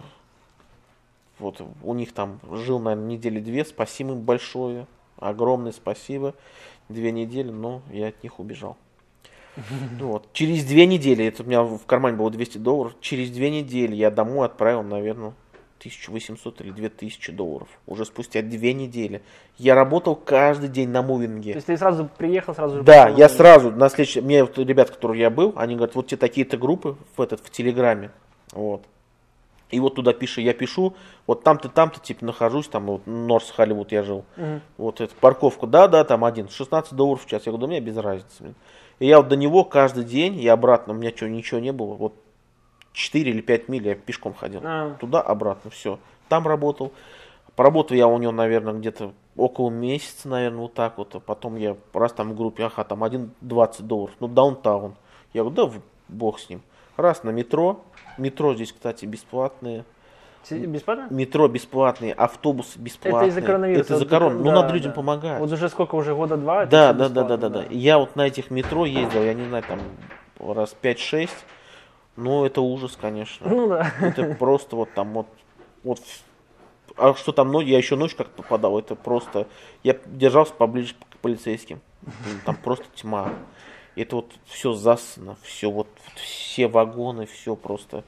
Speaker 2: вот у них там жил, наверное, недели две, спасибо им большое, огромное спасибо, две недели, но я от них убежал. Вот. Через две недели, это у меня в кармане было двести долларов, через две недели я домой отправил, наверное, тысячу восемьсот или две тысячи долларов. Уже спустя две недели. Я работал каждый день на мувинге.
Speaker 1: То есть ты сразу приехал, сразу же...
Speaker 2: Да, я сразу, на следующий... Мне вот ребят, которые я был, они говорят, вот те такие-то группы в, этот, в Телеграме. Вот. И вот туда пишу, я пишу, вот там-то, там-то, типа, нахожусь, там, вот, Норс Холливуд я жил. Угу. Вот эту парковку, да-да, там один, шестнадцать долларов в час. Я говорю, да у меня без разницы, блин. И я вот до него каждый день, и обратно, у меня что, ничего не было, вот четыре или пять миль я пешком ходил. А. Туда-обратно, все. Там работал. Поработал я у него, наверное, где-то около месяца, наверное, вот так вот. А потом я раз там в группе, ага, там один двадцать долларов, ну, даунтаун. Я говорю, да бог с ним. Раз на метро. Метро здесь, кстати, бесплатные.
Speaker 1: Бесплатно?
Speaker 2: Метро бесплатные, автобусы бесплатные.
Speaker 1: Это из-за коронавируса.
Speaker 2: Это из-за корона.
Speaker 1: Да,
Speaker 2: ну, надо
Speaker 1: да.
Speaker 2: людям помогать.
Speaker 1: Вот уже сколько, уже года два?
Speaker 2: Да, да, да, да, да, да. Я вот на этих метро ездил, я не знаю, там раз пять-шесть. Ну, это ужас, конечно.
Speaker 1: Ну да.
Speaker 2: Это просто вот там вот, вот. А что там, ну, я еще ночью как-то попадал, это просто. Я держался поближе к полицейским. Там просто тьма. Это вот все засано, все вот, все вагоны, все просто.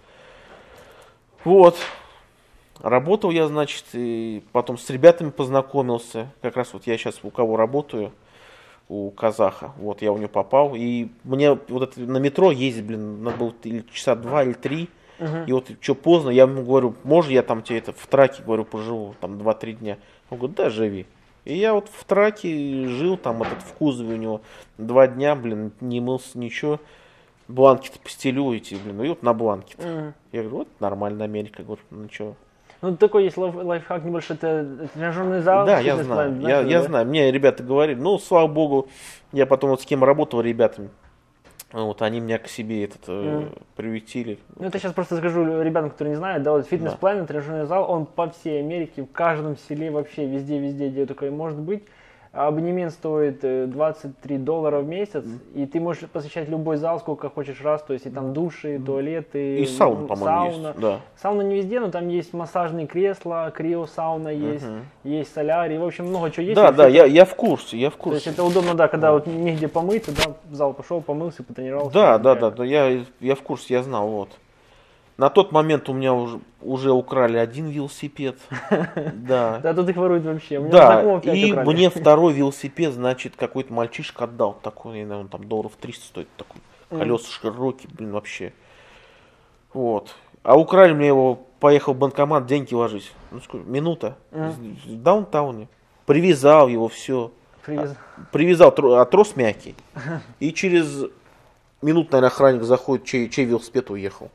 Speaker 2: Вот. Работал я, значит, и потом с ребятами познакомился. Как раз вот я сейчас у кого работаю, у казаха. Вот я у него попал. И мне вот это на метро ездить, блин, надо было или часа два или три. Uh-huh. И вот что поздно, я ему говорю, можно я там тебе это в траке, говорю, поживу там два-три дня. Он говорит, да, живи. И я вот в траке жил, там этот в кузове у него два дня, блин, не мылся, ничего. Бланки-то постелю эти, блин, и вот на бланке-то. Uh-huh. Я говорю, вот нормально, Америка, говорю, ну что.
Speaker 1: Ну, такой есть лайф, лайфхак небольшой, это тренажерный зал.
Speaker 2: Да, я знаю, план, я, я знаю, мне ребята говорили, ну, слава богу, я потом вот с кем работал, ребятами, вот, они меня к себе этот, mm. э, приютили.
Speaker 1: Ну, это сейчас просто скажу ребятам, которые не знают, да, вот фитнес-план, да. Тренажерный зал, он по всей Америке, в каждом селе, вообще, везде-везде, где только может быть. Абонемент стоит двадцать три доллара в месяц, mm. и ты можешь посещать любой зал сколько хочешь раз, то есть и там души, туалеты,
Speaker 2: и сауна, по-моему, сауна. Есть, да.
Speaker 1: Сауна не везде, но там есть массажные кресла, криосауна есть, uh-huh. есть солярий, в общем, много чего есть.
Speaker 2: Да, да, я, я в курсе, я в курсе.
Speaker 1: То есть это удобно, да, когда вот негде помыться, да, в зал пошел, помылся, потренировался.
Speaker 2: Да, да, да, да, я, я в курсе, я знал, вот. На тот момент у меня уже, уже украли один велосипед. Да.
Speaker 1: Да, тут их воруют вообще.
Speaker 2: Да, и мне второй велосипед, значит, какой-то мальчишка отдал. Такой, наверное, там долларов триста стоит. Такой. Колеса широкие, блин, вообще. Вот. А украли мне его, поехал в банкомат, деньги ложить. Ну, сколько? Минута. В даунтауне. Привязал его, все. Привязал. Привязал, а трос мягкий. И через... Минут, наверное, охранник заходит, чей, чей велосипед уехал.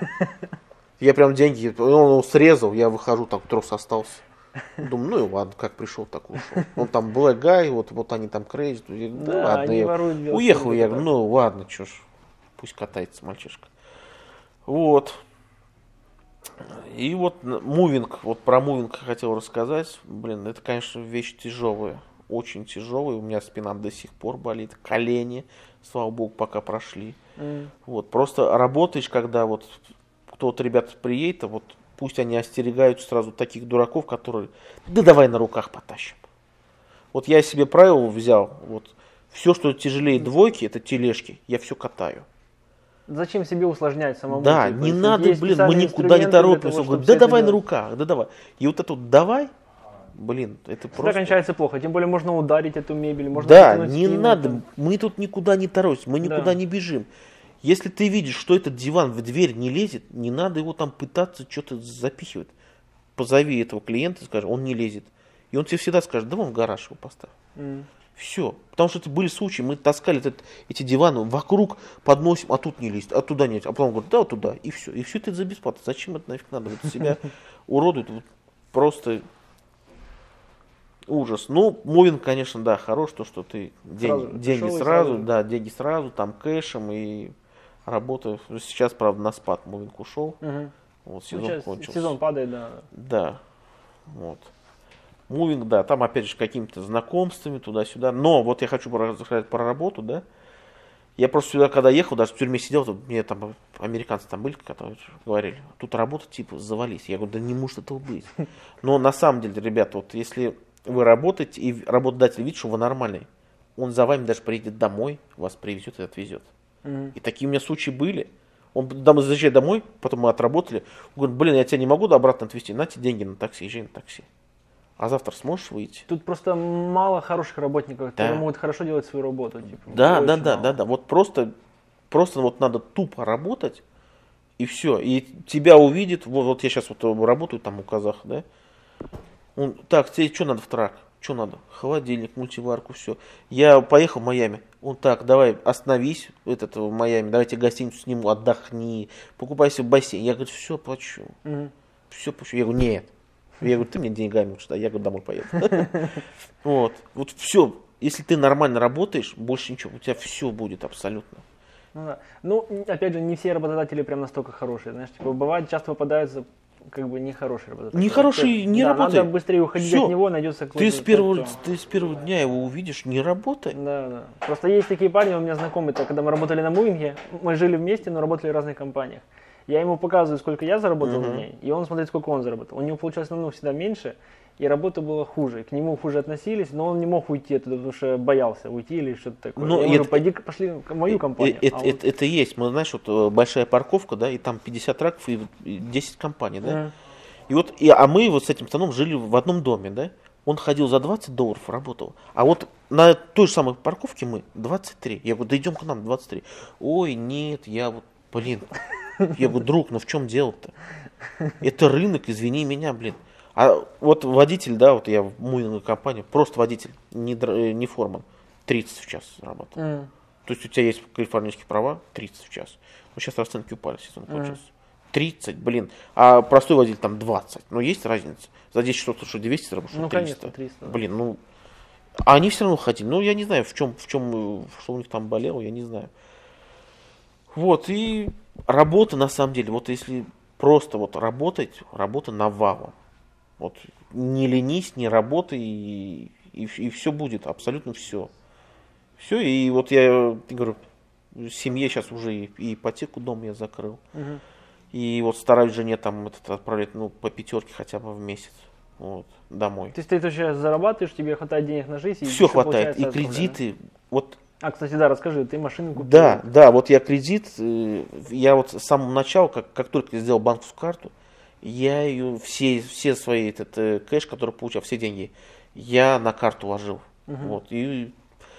Speaker 2: Я прям деньги, он его срезал, я выхожу, там трос остался. Думаю, ну и ладно, как пришел, так ушел. Он там Black Guy, вот, вот они там crazy. Я, ну, да, ладно, я уехал, я говорю, ну ладно, что ж, пусть катается мальчишка. Вот. И вот мувинг, вот про мувинг хотел рассказать. Блин, это, конечно, вещь тяжелая. Очень тяжелый, у меня спина до сих пор болит, колени, слава богу, пока прошли. Mm. Вот, просто работаешь, когда вот кто-то, ребята, приедет, а вот пусть они остерегают сразу таких дураков, которые, да давай на руках потащим. Вот я себе правило взял, вот, все, что тяжелее двойки, это тележки, я все катаю.
Speaker 1: Зачем себе усложнять самому?
Speaker 2: Да,
Speaker 1: типа,
Speaker 2: не надо, блин, мы никуда не торопимся. Того, да давай на руках, да давай. И вот это вот давай. Блин, это
Speaker 1: всегда
Speaker 2: просто...
Speaker 1: кончается плохо, тем более можно ударить эту мебель, можно...
Speaker 2: Да, не надо, там. Мы тут никуда не торопимся, мы никуда
Speaker 1: да.
Speaker 2: не бежим. Если ты видишь, что этот диван в дверь не лезет, не надо его там пытаться что-то запихивать. Позови этого клиента и скажи, он не лезет. И он тебе всегда скажет, да вон в гараж его поставь. Mm. Все. Потому что это были случаи, мы таскали этот, эти диваны вокруг, подносим, а тут не лезет, а туда нет. А потом говорят, да, вот туда, и все. И все это за бесплатно. Зачем это нафиг надо? Вот себя уродует вот, просто ужас. Ну, мувинг, конечно, да, хорош, то, что ты
Speaker 1: Сразу
Speaker 2: деньги, деньги
Speaker 1: пришел и
Speaker 2: сразу,
Speaker 1: сразу.
Speaker 2: да, деньги сразу, там кэшем и работа. Сейчас, правда, на спад мувинг ушел.
Speaker 1: Мгм.
Speaker 2: Вот,
Speaker 1: Ну,
Speaker 2: сезон
Speaker 1: сейчас
Speaker 2: кончился.
Speaker 1: сезон падает, да.
Speaker 2: Да, вот. Мувинг, да, там опять же какими-то знакомствами туда-сюда. Но вот я хочу рассказать про работу, да. Я просто сюда, когда ехал, даже в тюрьме сидел, тут мне там американцы там были, которые говорили, тут работа типа завались. Я говорю, да не может этого быть. Но на самом деле, ребята, вот если вы работаете, и работодатель видит, что вы нормальный, он за вами даже приедет домой, вас привезет и отвезет.
Speaker 1: Мгм.
Speaker 2: И такие у меня случаи были. Он домой, заезжает домой, потом мы отработали. Он говорит, блин, я тебя не могу обратно отвезти, на тебе деньги на такси, езжай на такси. А завтра сможешь выйти?
Speaker 1: Тут просто мало хороших работников, которые
Speaker 2: Да.
Speaker 1: могут хорошо делать свою работу. Типа,
Speaker 2: Да,
Speaker 1: очень
Speaker 2: да, да,
Speaker 1: мало.
Speaker 2: да, да. Вот просто, просто вот надо тупо работать, и все. И тебя увидит, вот, вот я сейчас вот работаю там у казаха, да. Он, так, тебе что надо в трак? Что надо? Холодильник, мультиварку, все. Я поехал в Майами. Он, так, давай, остановись, этот, в Майами, давайте гостиницу сниму, отдохни, покупай себе бассейн. Я говорю, все, плачу.
Speaker 1: Мгм.
Speaker 2: Все, плачу. Я говорю, нет. Я говорю, ты мне деньгами, что я говорю, домой поеду. Вот, вот все. Если ты нормально работаешь, больше ничего, у тебя все будет абсолютно.
Speaker 1: Ну, да. Ну, опять же, не все работодатели прям настолько хорошие. Знаешь, типа, бывает, часто попадаются как бы нехорошие работодатели.
Speaker 2: Нехороший, не
Speaker 1: да,
Speaker 2: работай.
Speaker 1: надо быстрее уходить
Speaker 2: Всё.
Speaker 1: от него, найдется какой-то.
Speaker 2: Ты с, первого,
Speaker 1: тот, кто-
Speaker 2: ты с первого дня его увидишь, не работай.
Speaker 1: Да, да. Просто есть такие парни, у меня знакомые, то, когда мы работали на мувинге, мы жили вместе, но работали в разных компаниях. Я ему показываю, сколько я заработал
Speaker 2: Мгм.
Speaker 1: в день, и он смотрит, сколько он заработал. У него получалось намного всегда меньше, и работа была хуже. К нему хуже относились, но он не мог уйти оттуда, потому что боялся уйти или что-то такое.
Speaker 2: Ну,
Speaker 1: я
Speaker 2: и
Speaker 1: говорю,
Speaker 2: это-
Speaker 1: пойди пошли в мою компанию.
Speaker 2: Э, Это,
Speaker 1: а он-
Speaker 2: это- это есть. Мы, знаешь, вот э, большая парковка, да, и там пятьдесят траков и и десять компаний, да.
Speaker 1: Мгм.
Speaker 2: И вот, и, а мы вот с этим станом жили в одном доме, да. Он ходил за двадцать долларов, работал. А вот на той же самой парковке мы двадцать три. Я говорю, да идем к нам, двадцать три. Ой, нет, я вот, блин. Я говорю, друг, ну в чем дело-то? Это рынок, извини меня, блин. А вот водитель, да, вот я в мувинговой компании, просто водитель, не, др- э, не форман, тридцать в час работал.
Speaker 1: Мгм.
Speaker 2: То есть у тебя есть калифорнийские права, тридцать в час. Ну, сейчас расценки упали, сезон кончился. тридцать, блин. А простой водитель там двадцать. Ну, есть разница. За десять часов, что двести заработаешь,
Speaker 1: Ну,
Speaker 2: что
Speaker 1: конечно,
Speaker 2: триста.
Speaker 1: триста. да.
Speaker 2: Блин, ну... А они все равно хотели. Ну, я не знаю, в чем, в чем, что у них там болело, я не знаю. Вот, и работа, на самом деле, вот если просто вот работать, работа навалом. Вот, не ленись, не работай, и, и, все будет, абсолютно все. Все, и вот я, я говорю, семье сейчас уже и, и ипотеку дом я закрыл.
Speaker 1: Мгм.
Speaker 2: И вот стараюсь жене там этот, отправлять, ну, по пятерке хотя бы в месяц, вот, домой.
Speaker 1: То есть ты сейчас зарабатываешь, тебе хватает денег на жизнь? и
Speaker 2: Все
Speaker 1: еще
Speaker 2: хватает, и
Speaker 1: получается отправлять,
Speaker 2: кредиты, вот.
Speaker 1: да? А, кстати, да, расскажи, ты машину купил?
Speaker 2: Да, да, вот я кредит, э, я вот с самого начала, как, как только я сделал банковскую карту, я ее, все, все свои, этот э, кэш, который получал, все деньги, я на карту ложил.
Speaker 1: Мгм.
Speaker 2: Вот, и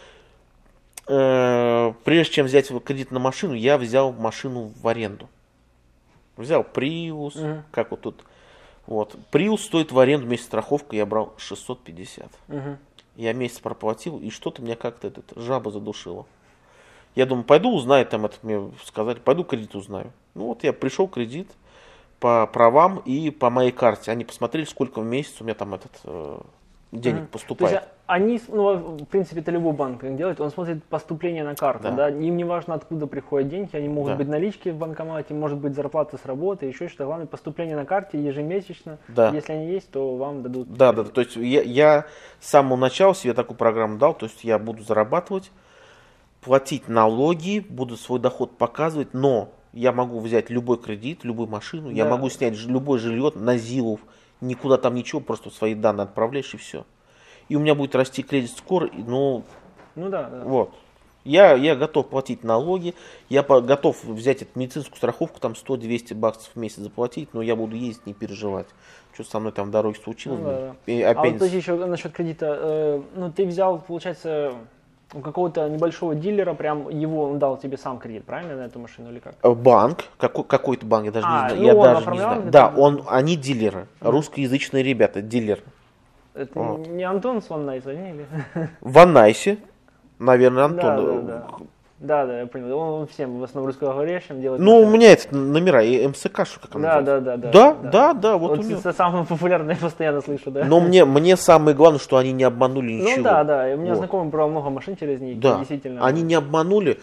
Speaker 2: э, прежде чем взять кредит на машину, я взял машину в аренду. Взял Prius,
Speaker 1: Мгм.
Speaker 2: как вот тут. Вот. Prius стоит в аренду вместе с страховкой, я брал шестьсот пятьдесят.
Speaker 1: Мгм.
Speaker 2: Я месяц проплатил, и что-то меня как-то этот, жаба задушила. Я думаю, пойду узнаю, там это мне сказали, пойду кредит узнаю. Ну вот я пришел кредит по правам и по моей карте. Они посмотрели, сколько в месяц у меня там этот э, денег
Speaker 1: Мгм.
Speaker 2: поступает.
Speaker 1: То есть они, ну, в принципе, это любой банк так делает, он смотрит поступление на карту,
Speaker 2: Да.
Speaker 1: да, им не важно, откуда приходят деньги, они могут
Speaker 2: Да.
Speaker 1: быть налички в банкомате, может быть зарплата с работы, еще что-то, главное поступление на карте ежемесячно,
Speaker 2: Да.
Speaker 1: если они есть, то вам дадут.
Speaker 2: Да, да, да. То есть я, я с самого начала себе такую программу дал, то есть я буду зарабатывать, платить налоги, буду свой доход показывать, но я могу взять любой кредит, любую машину, я
Speaker 1: Да.
Speaker 2: могу снять ж- любое жилье на Зилу, никуда там ничего, просто свои данные отправляешь и все. И у меня будет расти кредит скоро, и, ну,
Speaker 1: Ну да, да.
Speaker 2: вот. Я, я готов платить налоги, я по- готов взять эту медицинскую страховку, там сто-двести баксов в месяц заплатить, но я буду ездить, не переживать. Что со мной там в дороге случилось,
Speaker 1: Ну да, да.
Speaker 2: и
Speaker 1: А
Speaker 2: опять...
Speaker 1: вот подожди, еще насчет кредита, э, ну ты взял, получается, у какого-то небольшого дилера, прям его, он дал тебе сам кредит, правильно, на эту машину или как?
Speaker 2: Банк, какой, какой-то банк, я даже
Speaker 1: А,
Speaker 2: не знаю.
Speaker 1: ну
Speaker 2: Я
Speaker 1: он
Speaker 2: даже не
Speaker 1: оформлял
Speaker 2: знаю.
Speaker 1: или
Speaker 2: Да,
Speaker 1: там-
Speaker 2: он, они дилеры, русскоязычные ребята, дилер.
Speaker 1: Это
Speaker 2: Вот.
Speaker 1: не Антон с Ван Найса, не? Или?
Speaker 2: В Анайсе, наверное,
Speaker 1: Да,
Speaker 2: Антон.
Speaker 1: да, да. Да, да, я понял. Он всем, в основном русскоговорящим делает.
Speaker 2: Ну,
Speaker 1: машины.
Speaker 2: у меня это номера, и МСК, что как она
Speaker 1: Да,
Speaker 2: называется?
Speaker 1: да, да, да.
Speaker 2: Да, да, да, вот,
Speaker 1: Вот
Speaker 2: у него.
Speaker 1: это самое популярное, я постоянно слышу, да.
Speaker 2: Но мне, мне самое главное, что они не обманули ничего.
Speaker 1: Ну да, да, и у меня
Speaker 2: Вот.
Speaker 1: знакомый брал много машин через них,
Speaker 2: Да,
Speaker 1: действительно.
Speaker 2: они не обманули.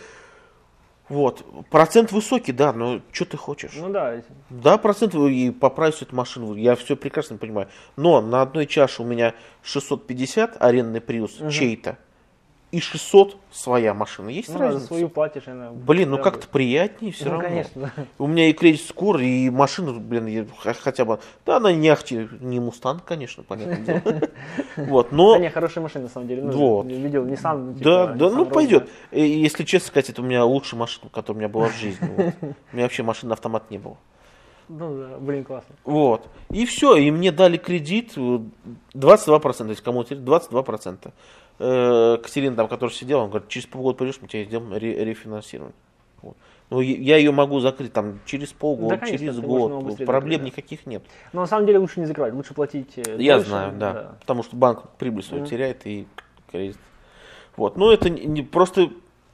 Speaker 2: Вот. Процент высокий, да, но что ты хочешь?
Speaker 1: Ну да,
Speaker 2: Да, процент и поправить эту машину, я все прекрасно понимаю. Но на одной чаше у меня шестьсот пятьдесят арендный приус
Speaker 1: Мгм.
Speaker 2: чей-то, и шестьсот своя машина. Есть
Speaker 1: ну, да, за
Speaker 2: разница?
Speaker 1: свою платишь, она.
Speaker 2: Блин, ну
Speaker 1: да,
Speaker 2: как-то
Speaker 1: будет.
Speaker 2: приятнее все
Speaker 1: Ну,
Speaker 2: равно.
Speaker 1: конечно.
Speaker 2: У меня и кредит скор, и машина, блин, я х- хотя бы... Да, она не ахти, не Мустанг, конечно, понятное дело. Вот,
Speaker 1: Да
Speaker 2: но...
Speaker 1: не, хорошая машина, на самом деле. Ну,
Speaker 2: Вот.
Speaker 1: Видел, Nissan, типа,
Speaker 2: Да, да,
Speaker 1: Nissan
Speaker 2: ну
Speaker 1: Rogue,
Speaker 2: пойдет.
Speaker 1: да.
Speaker 2: И если честно сказать, это у меня лучшая машина, которая у меня была в жизни. вот. У меня вообще машины автомат не было.
Speaker 1: Ну да, блин, классно.
Speaker 2: Вот. И все, и мне дали кредит э, двадцать два процента, если кому-то двадцать два процента. Э, Катерина, там, которая сидела, он говорит, через полгода придешь, мы тебе сделаем ре- рефинансирование. Вот. Ну, я я ее могу закрыть там через полгода,
Speaker 1: Да, конечно,
Speaker 2: через
Speaker 1: ты можешь
Speaker 2: год,
Speaker 1: намного быстрее
Speaker 2: проблем
Speaker 1: закрыть, да.
Speaker 2: никаких нет.
Speaker 1: Но на самом деле лучше не закрывать, лучше платить э,
Speaker 2: Я
Speaker 1: дольше,
Speaker 2: знаю, да, потому что банк прибыль свою
Speaker 1: Мгм.
Speaker 2: теряет и кредит. Вот, но это не, не- просто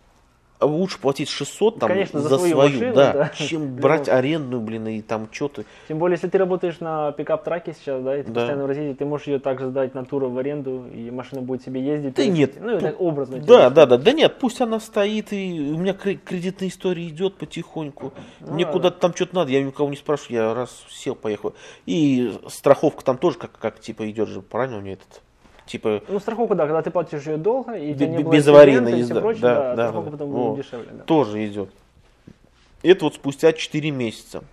Speaker 2: лучше платить шестьсот там
Speaker 1: Конечно, за
Speaker 2: за
Speaker 1: свою
Speaker 2: свою,
Speaker 1: машину,
Speaker 2: да,
Speaker 1: да.
Speaker 2: чем
Speaker 1: В
Speaker 2: брать
Speaker 1: любом-
Speaker 2: арендную, блин, и там что-то.
Speaker 1: Тем более, если ты работаешь на пикап-траке сейчас, да, и ты
Speaker 2: Да.
Speaker 1: постоянно в России, ты можешь ее также сдать на тур в аренду, и машина будет себе ездить.
Speaker 2: Да
Speaker 1: то есть,
Speaker 2: нет,
Speaker 1: Ну, это
Speaker 2: тут-
Speaker 1: образно.
Speaker 2: Да,
Speaker 1: типа,
Speaker 2: да, да, да нет, пусть она стоит, и у меня кре- кредитная история идет потихоньку.
Speaker 1: Ну
Speaker 2: Мне
Speaker 1: да,
Speaker 2: куда-то там что-то надо, я никого не спрашиваю, я раз сел, поехал. И страховка там тоже как, как типа идет же, правильно у нее этот, типа
Speaker 1: Ну, страховку, да, когда ты платишь ее долго, и у тебя не
Speaker 2: Б-
Speaker 1: было
Speaker 2: безаварийная
Speaker 1: инцидента и все
Speaker 2: езда.
Speaker 1: прочее,
Speaker 2: Да,
Speaker 1: да,
Speaker 2: да,
Speaker 1: страховка
Speaker 2: да.
Speaker 1: потом
Speaker 2: Во.
Speaker 1: будет дешевле, да.
Speaker 2: тоже идет. Это вот спустя четыре месяца.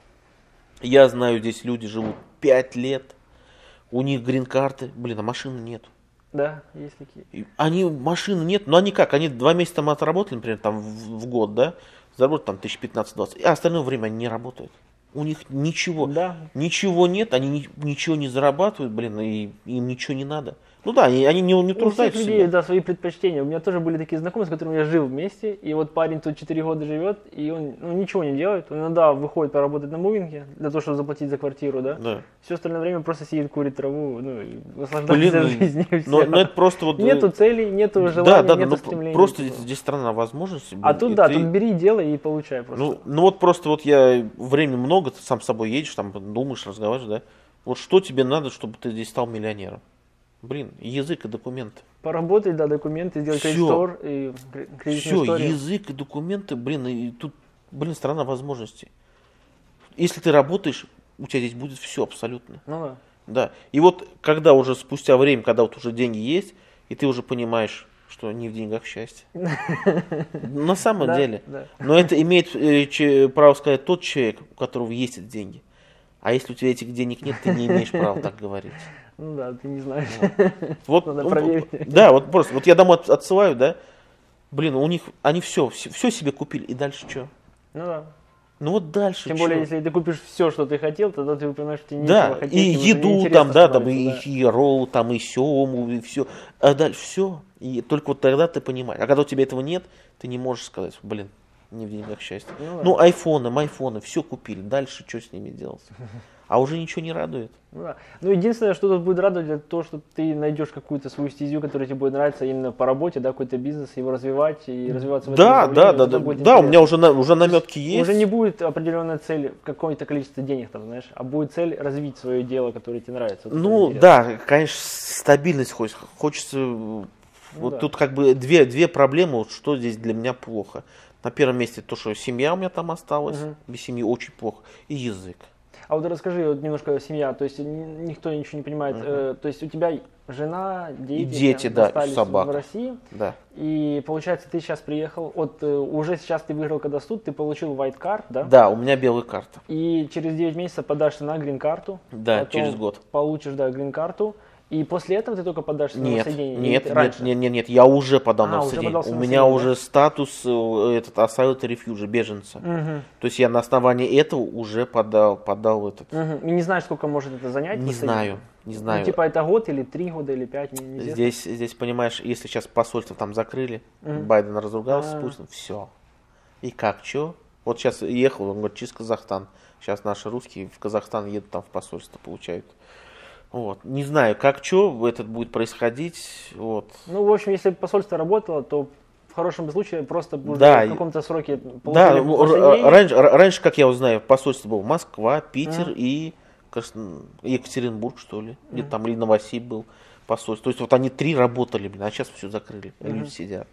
Speaker 2: Я знаю, здесь люди живут пять лет, у них грин-карты, блин, а машины нет.
Speaker 1: Да, есть такие.
Speaker 2: И они, машины нет, но они как, они два месяца там отработали, например, там в, в год, да, заработают там тысяч пятнадцать-двадцать, а остальное время они не работают. У них ничего,
Speaker 1: Да.
Speaker 2: ничего нет, они ни- ничего не зарабатывают, блин, и им ничего не надо. Ну да, они, они не, не
Speaker 1: У всех
Speaker 2: труждаются
Speaker 1: людей,
Speaker 2: себя.
Speaker 1: да, свои предпочтения. У меня тоже были такие знакомые, с которыми я жил вместе, и вот парень тут четыре года живет, и он ну, ничего не делает. Он иногда выходит поработать на мувинге, для того, чтобы заплатить за квартиру, да.
Speaker 2: Да.
Speaker 1: Все остальное время просто сидит, курит траву, ну, и наслаждается
Speaker 2: Блин,
Speaker 1: жизнью. и
Speaker 2: Но,
Speaker 1: всё.
Speaker 2: но это просто вот... э,
Speaker 1: Нету целей, нету желания,
Speaker 2: да, да, да,
Speaker 1: нету
Speaker 2: ну,
Speaker 1: стремлений.
Speaker 2: просто
Speaker 1: типа.
Speaker 2: здесь, здесь страна возможностей.
Speaker 1: А
Speaker 2: блин,
Speaker 1: тут,
Speaker 2: и
Speaker 1: да,
Speaker 2: ты-
Speaker 1: тут бери, делай и получай просто.
Speaker 2: Ну, ну вот просто вот я, времени много, ты сам с собой едешь, там думаешь, разговариваешь, да? Вот что тебе надо, чтобы ты здесь стал миллионером? Блин, язык и документы.
Speaker 1: Поработать, да, документы, сделать
Speaker 2: Всё.
Speaker 1: кредит-стор и кре- кредитную
Speaker 2: Все,
Speaker 1: историю.
Speaker 2: язык и документы, блин, и тут, блин, страна возможностей. Если ты работаешь, у тебя здесь будет все абсолютно.
Speaker 1: Ну да.
Speaker 2: Да. И вот когда уже спустя время, когда вот уже деньги есть, и ты уже понимаешь, что не в деньгах счастье. На самом
Speaker 1: Да,
Speaker 2: деле.
Speaker 1: да.
Speaker 2: Но это имеет э, че- право сказать тот человек, у которого есть эти деньги. А если у тебя этих денег нет, ты не имеешь права так говорить.
Speaker 1: Ну да, ты не знаешь.
Speaker 2: Вот,
Speaker 1: Надо
Speaker 2: он-
Speaker 1: проверить.
Speaker 2: Да, вот просто, вот я домой от- отсылаю, да, блин, у них, они все, все, себе купили, и дальше что?
Speaker 1: Ну да.
Speaker 2: Ну вот дальше
Speaker 1: Тем
Speaker 2: чё?
Speaker 1: более, если ты купишь все, что ты хотел, тогда ты понимаешь, что тебе
Speaker 2: Да,
Speaker 1: нечего хотеть.
Speaker 2: и
Speaker 1: уже
Speaker 2: еду
Speaker 1: неинтересно
Speaker 2: там, да, там, и,
Speaker 1: становится,
Speaker 2: и ролл, там, и сему, и все. А дальше все. И только вот тогда ты понимаешь. А когда у тебя этого нет, ты не можешь сказать, блин, не в деньгах счастье.
Speaker 1: Ну да.
Speaker 2: Ну, айфоны, майфоны, все купили. Дальше что с ними делать? А уже ничего не радует.
Speaker 1: Ну, да. Ну, единственное, что тут будет радовать, это то, что ты найдешь какую-то свою стезю, которая тебе будет нравиться именно по работе, да, какой-то бизнес, его развивать и развиваться в этом
Speaker 2: Да, да,
Speaker 1: направлении,
Speaker 2: да,
Speaker 1: тогда
Speaker 2: да.
Speaker 1: будет
Speaker 2: Да, у меня
Speaker 1: интересно.
Speaker 2: уже, на- уже наметки есть.
Speaker 1: Уже не будет определенная цель, какое-то количество денег там, знаешь, а будет цель развить свое дело, которое тебе нравится. Вот это
Speaker 2: Ну,
Speaker 1: интересно.
Speaker 2: да, конечно, стабильность хочется. Хочется. вот
Speaker 1: Ну да.
Speaker 2: тут как бы две, две проблемы, вот что здесь для меня плохо. На первом месте то, что семья у меня там осталась,
Speaker 1: Мгм.
Speaker 2: без семьи очень плохо, и язык.
Speaker 1: А вот расскажи вот немножко семья, то есть ни- никто ничего не понимает, э, то есть у тебя жена, дети,
Speaker 2: дети, да, и
Speaker 1: остались
Speaker 2: собака.
Speaker 1: в России,
Speaker 2: Да.
Speaker 1: и получается ты сейчас приехал, вот э, уже сейчас ты выиграл когда суд, ты получил white card, да?
Speaker 2: Да, у меня белая карта.
Speaker 1: И через девять месяцев подашься на грин-карту.
Speaker 2: Да,
Speaker 1: потом
Speaker 2: через год.
Speaker 1: Получишь, да, грин-карту. И после этого ты только подашься на
Speaker 2: Нет,
Speaker 1: воссоединение? Или
Speaker 2: нет,
Speaker 1: ты
Speaker 2: нет,
Speaker 1: раньше?
Speaker 2: нет, нет, нет, я уже подал
Speaker 1: А,
Speaker 2: на
Speaker 1: уже
Speaker 2: воссоединение.
Speaker 1: подался
Speaker 2: У
Speaker 1: на
Speaker 2: меня
Speaker 1: воссоединение,
Speaker 2: уже статус э, этот asylum refuge, беженца.
Speaker 1: Мгм.
Speaker 2: То есть я на основании этого уже подал, подал этот.
Speaker 1: Мгм. И не знаешь, сколько может это занять?
Speaker 2: Не
Speaker 1: воссоединение?
Speaker 2: знаю, не знаю.
Speaker 1: Ну, типа это год или три года или пять, не, неизвестно.
Speaker 2: Здесь, здесь, понимаешь, если сейчас посольство там закрыли,
Speaker 1: Мгм.
Speaker 2: Байден разругался
Speaker 1: А.
Speaker 2: с Путиным, все. И как, что? Вот сейчас ехал, он говорит, через Казахстан. Сейчас наши русские в Казахстан едут, там в посольство получают. Вот. Не знаю, как, что этот будет происходить. Вот.
Speaker 1: Ну, в общем, если бы посольство работало, то в хорошем случае просто уже
Speaker 2: да,
Speaker 1: в каком-то сроке получили
Speaker 2: да,
Speaker 1: поселение.
Speaker 2: раньше, раньше, как я вот знаю, посольство было Москва, Питер
Speaker 1: Mm.
Speaker 2: и, кажется, Екатеринбург, что ли,
Speaker 1: Mm.
Speaker 2: где там, или Новосиб был посольство. То есть вот они три работали, блин, а сейчас все закрыли,
Speaker 1: Mm-hmm.
Speaker 2: люди сидят.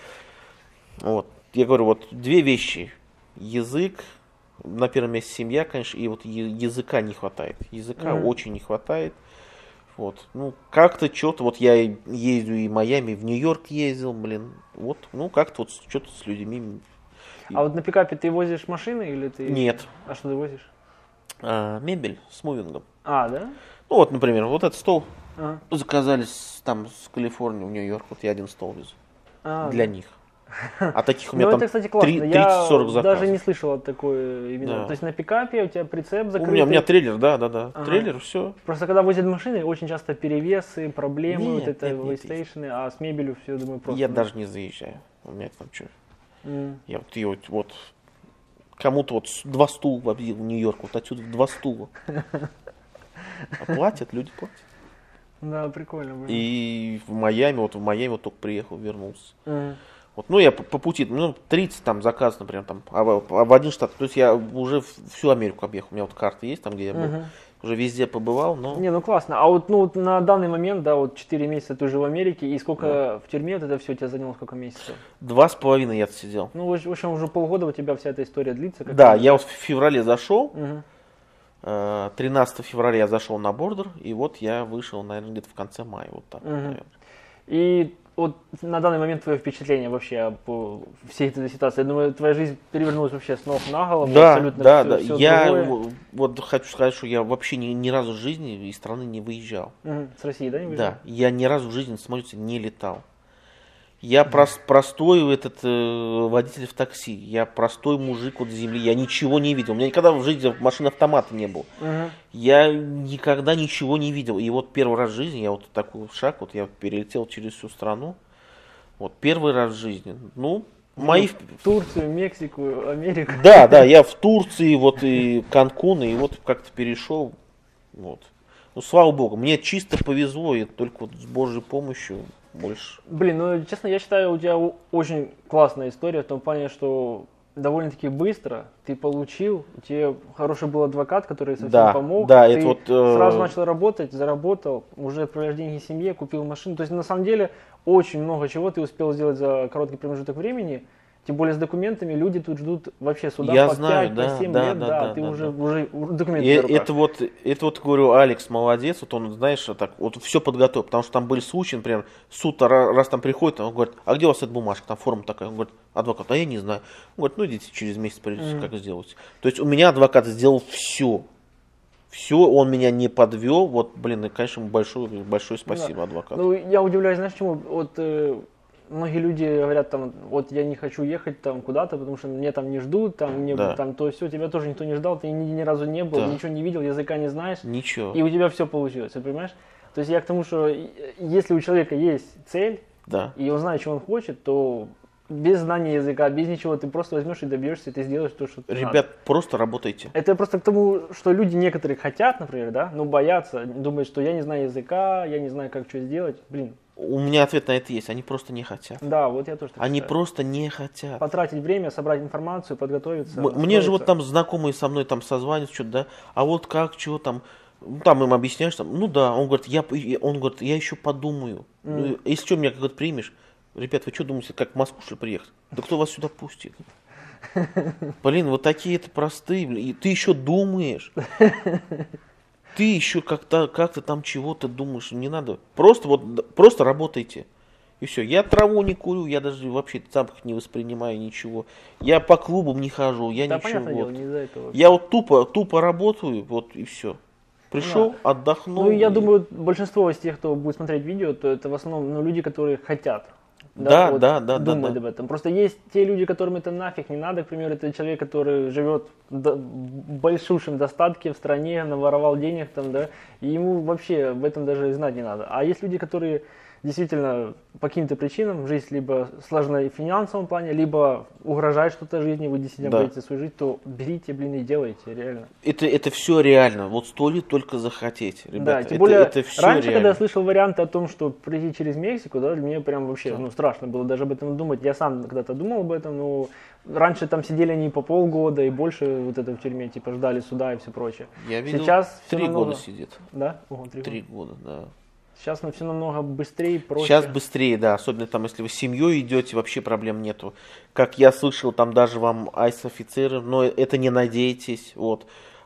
Speaker 2: Вот. Я говорю, вот две вещи. Язык, на первом месте семья, конечно, и вот языка не хватает. Языка
Speaker 1: Mm-hmm.
Speaker 2: очень не хватает. Вот. Ну, как-то что-то, вот я ездил и в Майами, и в Нью-Йорк ездил, блин. Вот, ну, как-то вот что-то с людьми.
Speaker 1: А вот на пикапе ты возишь машины или ты...
Speaker 2: Нет.
Speaker 1: А что ты возишь?
Speaker 2: А, мебель с мувингом.
Speaker 1: А, да?
Speaker 2: Ну, вот, например, вот этот стол
Speaker 1: А.
Speaker 2: заказали с, там с Калифорнии в Нью-Йорк. Вот я один стол везу.
Speaker 1: А,
Speaker 2: для
Speaker 1: да.
Speaker 2: них. А таких у меня
Speaker 1: ну,
Speaker 2: там
Speaker 1: это, кстати, классно.
Speaker 2: тридцать-сорок заказов.
Speaker 1: Я даже не слышал от такой именно.
Speaker 2: Да.
Speaker 1: То есть на пикапе у тебя прицеп закрытый.
Speaker 2: У меня, у меня трейлер, да, да, да.
Speaker 1: Ага.
Speaker 2: Трейлер, все.
Speaker 1: Просто когда возят машины, очень часто перевесы, проблемы,
Speaker 2: Нет,
Speaker 1: вот это
Speaker 2: нет, нет,
Speaker 1: вейстейшены, а с мебелью все, думаю, просто...
Speaker 2: Я
Speaker 1: да.
Speaker 2: даже не заезжаю. У меня там что?
Speaker 1: Mm.
Speaker 2: Я вот, я вот, вот кому-то вот с- два стула возил в Нью-Йорк, вот отсюда в два стула. А платят, люди платят.
Speaker 1: Да, прикольно. Блин.
Speaker 2: И в Майами, вот в Майами вот только приехал, вернулся.
Speaker 1: Mm.
Speaker 2: Вот, ну, я по, по пути, ну, тридцать там заказов, например, там, а в, а в один штат. То есть я уже в- всю Америку объехал. У меня вот карта есть там, где я был.
Speaker 1: Мгм.
Speaker 2: Уже везде побывал, но...
Speaker 1: Не, ну классно. А вот, ну, вот на данный момент, да, вот четыре месяца ты уже в Америке, и сколько в тюрьме вот это все у тебя заняло, сколько месяцев?
Speaker 2: Два с половиной я сидел.
Speaker 1: Ну, в общем, уже полгода у тебя вся эта история длится. Как
Speaker 2: Да, я вот в феврале зашел,
Speaker 1: Мгм.
Speaker 2: э, тринадцатого февраля я зашел на бордер, и вот я вышел, наверное, где-то в конце мая, вот так,
Speaker 1: Мгм.
Speaker 2: наверное.
Speaker 1: И вот на данный момент твое впечатление вообще по всей этой ситуации? Я думаю, твоя жизнь перевернулась вообще с ног на голову.
Speaker 2: Да,
Speaker 1: абсолютно
Speaker 2: да,
Speaker 1: всё-
Speaker 2: да.
Speaker 1: всё
Speaker 2: Я
Speaker 1: другое.
Speaker 2: в- вот хочу сказать, что я вообще ни, ни разу в жизни из страны не выезжал.
Speaker 1: Мгм. С России, да, не выезжал?
Speaker 2: Да, я ни разу в жизни, смотрите, не летал. Я прос- простой этот э, водитель в такси, я простой мужик вот с земли, я ничего не видел. У меня никогда в жизни машины автомата не было.
Speaker 1: Мгм.
Speaker 2: Я никогда ничего не видел. И вот первый раз в жизни я вот такой шаг, вот я перелетел через всю страну. Вот первый раз в жизни. Ну, мои... в-
Speaker 1: Турцию, Мексику, Америку.
Speaker 2: Да, да, я в Турции, вот и Канкун, и вот как-то перешел. Вот. Ну, слава богу, мне чисто повезло, и только вот с Божьей помощью больше.
Speaker 1: Блин, ну честно, я считаю, у тебя о- очень классная история в том плане, что довольно-таки быстро ты получил, у тебя хороший был адвокат, который совсем
Speaker 2: Да,
Speaker 1: помог,
Speaker 2: да,
Speaker 1: ты
Speaker 2: это вот, э,
Speaker 1: сразу начал работать, заработал, уже отправляешь деньги семье, купил машину. То есть на самом деле очень много чего ты успел сделать за короткий промежуток времени. Тем более с документами люди тут ждут вообще суда
Speaker 2: Я
Speaker 1: по
Speaker 2: знаю,
Speaker 1: пять,
Speaker 2: да,
Speaker 1: по семь
Speaker 2: да,
Speaker 1: лет,
Speaker 2: да,
Speaker 1: да,
Speaker 2: да,
Speaker 1: ты
Speaker 2: да,
Speaker 1: уже,
Speaker 2: да.
Speaker 1: уже документы
Speaker 2: И
Speaker 1: на руках.
Speaker 2: это вот, это вот, говорю, Алекс молодец, вот он, знаешь, так, вот все подготовил, потому что там были случаи, например, суд ра- раз там приходит, он говорит, а где у вас эта бумажка, там форма такая, он говорит, адвокат, а я не знаю. Он говорит, ну идите через месяц придете,
Speaker 1: Мгм.
Speaker 2: как сделать. То есть у меня адвокат сделал все. Все, он меня не подвел, вот, блин, и, конечно, ему большое, большое спасибо, адвокату.
Speaker 1: Ну, я удивляюсь, знаешь, чему? Вот э, многие люди говорят, там, вот я не хочу ехать там куда-то, потому что меня там не ждут, там, мне
Speaker 2: Да.
Speaker 1: там то все, тебя тоже никто не ждал, ты ни, ни разу не был,
Speaker 2: Да.
Speaker 1: ничего не видел, языка не знаешь,
Speaker 2: Ничего,
Speaker 1: и у тебя все получилось, ты понимаешь? То есть я к тому, что э, если у человека есть цель,
Speaker 2: да.
Speaker 1: и он знает, чего он хочет, то без знания языка, без ничего, ты просто возьмешь и добьешься, ты сделаешь то, что ты надо.
Speaker 2: Ребят, просто работайте.
Speaker 1: Это просто к тому, что люди некоторые хотят, например, да, но боятся, думают, что я не знаю языка, я не знаю, как что сделать. Блин,
Speaker 2: У меня ответ на это есть, они просто не хотят.
Speaker 1: да, вот я тоже так
Speaker 2: Они
Speaker 1: считаю.
Speaker 2: просто не хотят.
Speaker 1: Потратить время, собрать информацию, подготовиться.
Speaker 2: М- Мне же вот
Speaker 1: настроиться.
Speaker 2: там знакомые со мной там созваниваются, что-то, да, а вот как, что там, ну, там им объясняешь, там, ну да, он говорит, я, п- он говорит, я еще подумаю. Ну, если что, меня как-то примешь, ребят, вы что думаете, как в Москву, что ли, приехать? Да кто вас сюда пустит? Блин, вот такие это простые, блин, и ты еще думаешь. Ты еще как-то как-то там чего-то думаешь, не надо. Просто вот, д- просто работайте. И все. Я траву не курю, я даже вообще запах не воспринимаю, ничего. Я по клубам не хожу, я
Speaker 1: Да,
Speaker 2: ничего.
Speaker 1: понятное дело,
Speaker 2: вот.
Speaker 1: не из-за этого.
Speaker 2: Я вот тупо, тупо работаю, вот и все. Пришел, отдохнул.
Speaker 1: Ну, я
Speaker 2: и-
Speaker 1: думаю, большинство из тех, кто будет смотреть видео, то это в основном ну, люди, которые хотят.
Speaker 2: Да,
Speaker 1: вот
Speaker 2: да, да, да,
Speaker 1: думают
Speaker 2: да.
Speaker 1: об этом. Просто есть те люди, которым это нафиг не надо. К примеру, это человек, который живет в до- в большущем достатке в стране, наворовал денег там, да, и ему вообще об этом даже знать не надо. А есть люди, которые действительно по каким-то причинам жизнь либо сложна в финансовом плане, либо угрожает что-то жизни, вы действительно
Speaker 2: Да.
Speaker 1: боитесь свою жизнь, то берите, блин, и делайте, реально.
Speaker 2: Это, это все реально. Вот стоит только захотеть, ребята.
Speaker 1: Да, тем
Speaker 2: это,
Speaker 1: более,
Speaker 2: это все
Speaker 1: раньше,
Speaker 2: реально.
Speaker 1: когда я слышал варианты о том, что пройти через Мексику, да, мне прям вообще, ну, страшно было даже об этом думать. Я сам когда-то думал об этом, но раньше там сидели они по полгода и больше вот это в тюрьме, типа, ждали суда и все прочее.
Speaker 2: Я видел,
Speaker 1: Сейчас все
Speaker 2: три
Speaker 1: намного...
Speaker 2: года сидит.
Speaker 1: Да? Ого, три,
Speaker 2: Три
Speaker 1: года.
Speaker 2: года, да.
Speaker 1: Сейчас все намного быстрее, проще.
Speaker 2: Сейчас быстрее, да, особенно там, если вы с семьей идете, вообще проблем нету. Как я слышал, там даже вам айс-офицеры, но это не надейтесь, вот.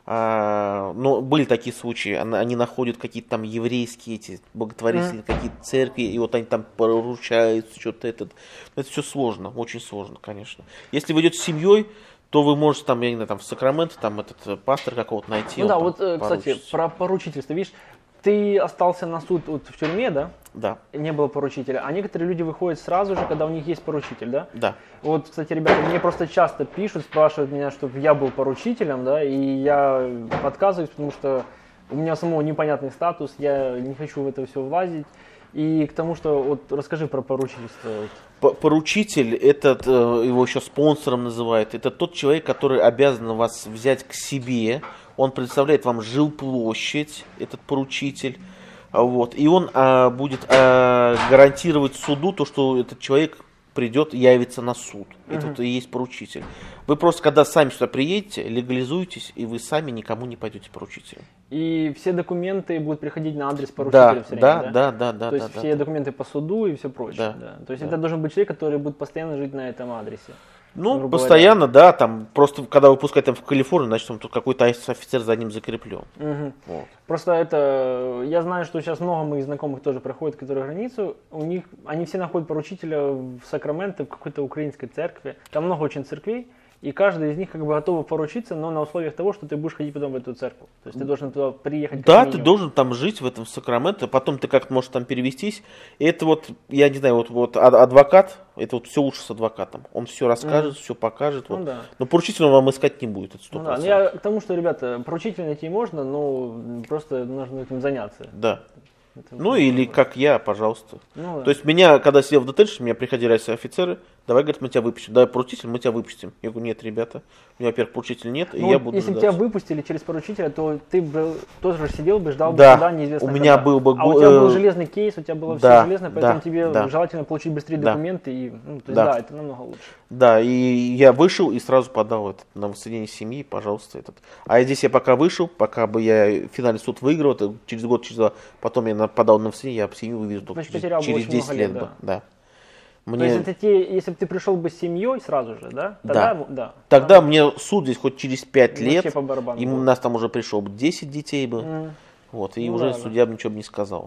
Speaker 2: А, но были такие случаи, они, они находят какие-то там еврейские эти благотворительные mm. какие-то церкви, и вот они там поручаются, что-то это. Это все сложно, очень сложно, конечно. Если вы идете с семьей, то вы можете там, я не знаю, там в Сакраменто, там этот пастор какого-то найти.
Speaker 1: Ну да,
Speaker 2: там
Speaker 1: вот, кстати,
Speaker 2: поручится.
Speaker 1: про поручительство, видишь, ты остался на суд вот в тюрьме, да?
Speaker 2: Да.
Speaker 1: Не было поручителя. А некоторые люди выходят сразу же, когда у них есть поручитель, да?
Speaker 2: Да.
Speaker 1: Вот, кстати, ребята, мне просто часто пишут, спрашивают меня, чтобы я был поручителем, да, и я отказываюсь, потому что у меня самого непонятный статус, я не хочу в это все влазить. И к тому, что, вот, расскажи про поручительство.
Speaker 2: Поручитель, этот, его еще спонсором называют, это тот человек, который обязан вас взять к себе. Он предоставляет вам жилплощадь, этот поручитель, вот, и он а, будет а, гарантировать суду то, что этот человек придет, явится на суд. Uh-huh. Это вот и есть поручитель. Вы просто, когда сами сюда приедете, легализуетесь, и вы сами никому не пойдете поручителем.
Speaker 1: И все документы будут приходить на адрес поручителя
Speaker 2: да,
Speaker 1: все время,
Speaker 2: да?
Speaker 1: да?
Speaker 2: Да, да, да.
Speaker 1: То есть
Speaker 2: да,
Speaker 1: все
Speaker 2: да,
Speaker 1: документы по суду и все прочее.
Speaker 2: Да,
Speaker 1: Да. То есть
Speaker 2: да.
Speaker 1: это должен быть человек, который будет постоянно жить на этом адресе.
Speaker 2: Ну, постоянно, говоря. Да, там просто когда выпускают там в Калифорнию, значит, там тут какой-то офицер за ним закреплен.
Speaker 1: Угу.
Speaker 2: Вот.
Speaker 1: Просто это, я знаю, что сейчас много моих знакомых тоже проходят, которые границу, у них, они все находят поручителя в Сакраменто, в какой-то украинской церкви, там много очень церквей, и каждый из них как бы готов поручиться, но на условиях того, что ты будешь ходить потом в эту церковь. То есть ты должен туда приехать.
Speaker 2: Да, ты должен там жить, в этом Сакраменто, потом ты как-то можешь там перевестись. И это вот, я не знаю, вот, вот адвокат, это вот все лучше с адвокатом. Он все расскажет, mm. все покажет. Вот.
Speaker 1: Ну, да.
Speaker 2: Но поручителя он вам искать не будет, это сто процентов.
Speaker 1: Ну, да. Я к тому, что, ребята, поручителя найти можно, но просто нужно этим заняться.
Speaker 2: Да.
Speaker 1: Это
Speaker 2: ну или вопрос. Как я, пожалуйста.
Speaker 1: Ну, да.
Speaker 2: То есть меня, когда сидел в детеншн, меня приходили офицеры, давай, говорит, мы тебя выпустим. Давай поручитель, мы тебя выпустим. Я говорю, нет, ребята, у меня, во-первых, поручителя нет,
Speaker 1: ну,
Speaker 2: и я буду
Speaker 1: если
Speaker 2: ждать.
Speaker 1: бы тебя выпустили через поручителя, то ты бы тоже сидел бы, ждал
Speaker 2: да.
Speaker 1: бы суда неизвестно
Speaker 2: у меня
Speaker 1: когда.
Speaker 2: был бы...
Speaker 1: А у тебя был железный кейс, у тебя было
Speaker 2: да,
Speaker 1: все железное, поэтому
Speaker 2: да,
Speaker 1: тебе
Speaker 2: да.
Speaker 1: желательно получить быстрее
Speaker 2: да.
Speaker 1: документы. И, ну, то есть,
Speaker 2: да.
Speaker 1: да, это намного лучше.
Speaker 2: Да, и я вышел и сразу подал этот, на воссоединение семьи, пожалуйста. Этот. А здесь я пока вышел, пока бы я финальный суд выиграл, это через год, через два, потом я подал на воссоединение, я семью вывезу только через, через десять лет. лет бы. Да.
Speaker 1: Мне... То есть это те, если бы ты пришел бы с семьей сразу же, да? Тогда,
Speaker 2: да.
Speaker 1: да.
Speaker 2: Тогда да. мне суд здесь хоть через пять
Speaker 1: и
Speaker 2: лет,
Speaker 1: по барабану,
Speaker 2: и у нас там уже пришло бы десять детей бы, mm. вот, и ну, уже да, судья бы ничего бы не сказал.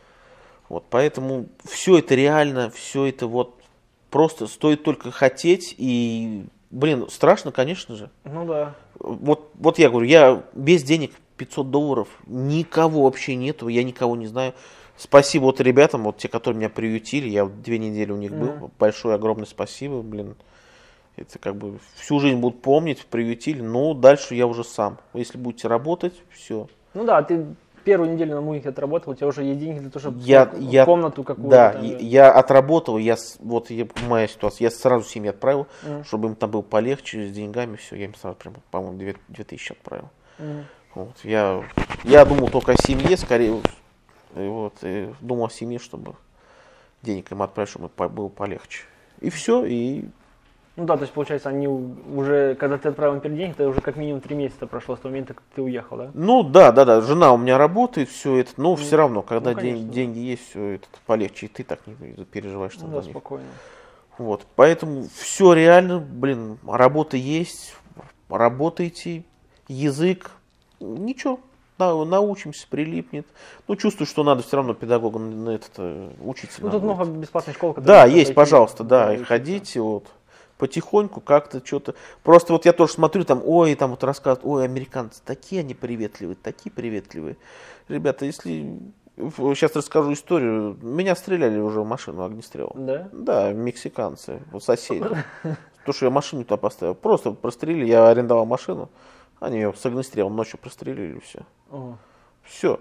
Speaker 2: Вот, поэтому все это реально, все это вот просто стоит только хотеть, и, блин, страшно, конечно же.
Speaker 1: Ну да.
Speaker 2: Вот, вот я говорю, я без денег пятьсот долларов, никого вообще нету, я никого не знаю. Спасибо вот ребятам, вот те, которые меня приютили, я вот две недели у них был, mm-hmm. большое, огромное спасибо, блин. Это как бы всю жизнь будут помнить, приютили, но дальше я уже сам. Если будете работать, все.
Speaker 1: Ну да, ты первую неделю на мунике отработал, у тебя уже есть деньги для того, чтобы
Speaker 2: я, я,
Speaker 1: комнату какую-то.
Speaker 2: Да,
Speaker 1: там,
Speaker 2: я, я отработал, я, вот я, моя ситуация, я сразу семье отправил, mm-hmm. чтобы им там было полегче с деньгами, все, я им сразу прям, по-моему, две тысячи отправил. Mm-hmm. Вот, я, я думал только о семье, скорее, и вот, и думал о семье, чтобы денег им отправить, чтобы было полегче. И все, и...
Speaker 1: Ну да, то есть, получается, они уже, когда ты отправил им денег, это уже как минимум три месяца прошло с того момента, как ты уехал, да?
Speaker 2: Ну да, да, да, жена у меня работает, все это, но ну, все равно, когда
Speaker 1: ну, конечно,
Speaker 2: день, деньги есть, все это полегче, и ты так не переживаешь.
Speaker 1: Ну да, спокойно.
Speaker 2: Вот, поэтому все реально, блин, работа есть, работайте, язык, ничего. Научимся, прилипнет. Ну, чувствую, что надо все равно педагогам на это учиться.
Speaker 1: Ну, тут много бесплатных школ.
Speaker 2: Да, есть, пожалуйста, да, и ходите, вот, потихоньку как-то что-то. Просто вот я тоже смотрю, там, ой, там вот рассказывают, ой, американцы, такие они приветливые, такие приветливые. Ребята, если... Сейчас расскажу историю. Меня стреляли уже в машину огнестрелом.
Speaker 1: Да? Да,
Speaker 2: мексиканцы, вот соседи. То, что я машину туда поставил. Просто прострелили, я арендовал машину. Они ее с огнестрелом ночью прострелили, и все. О. Все.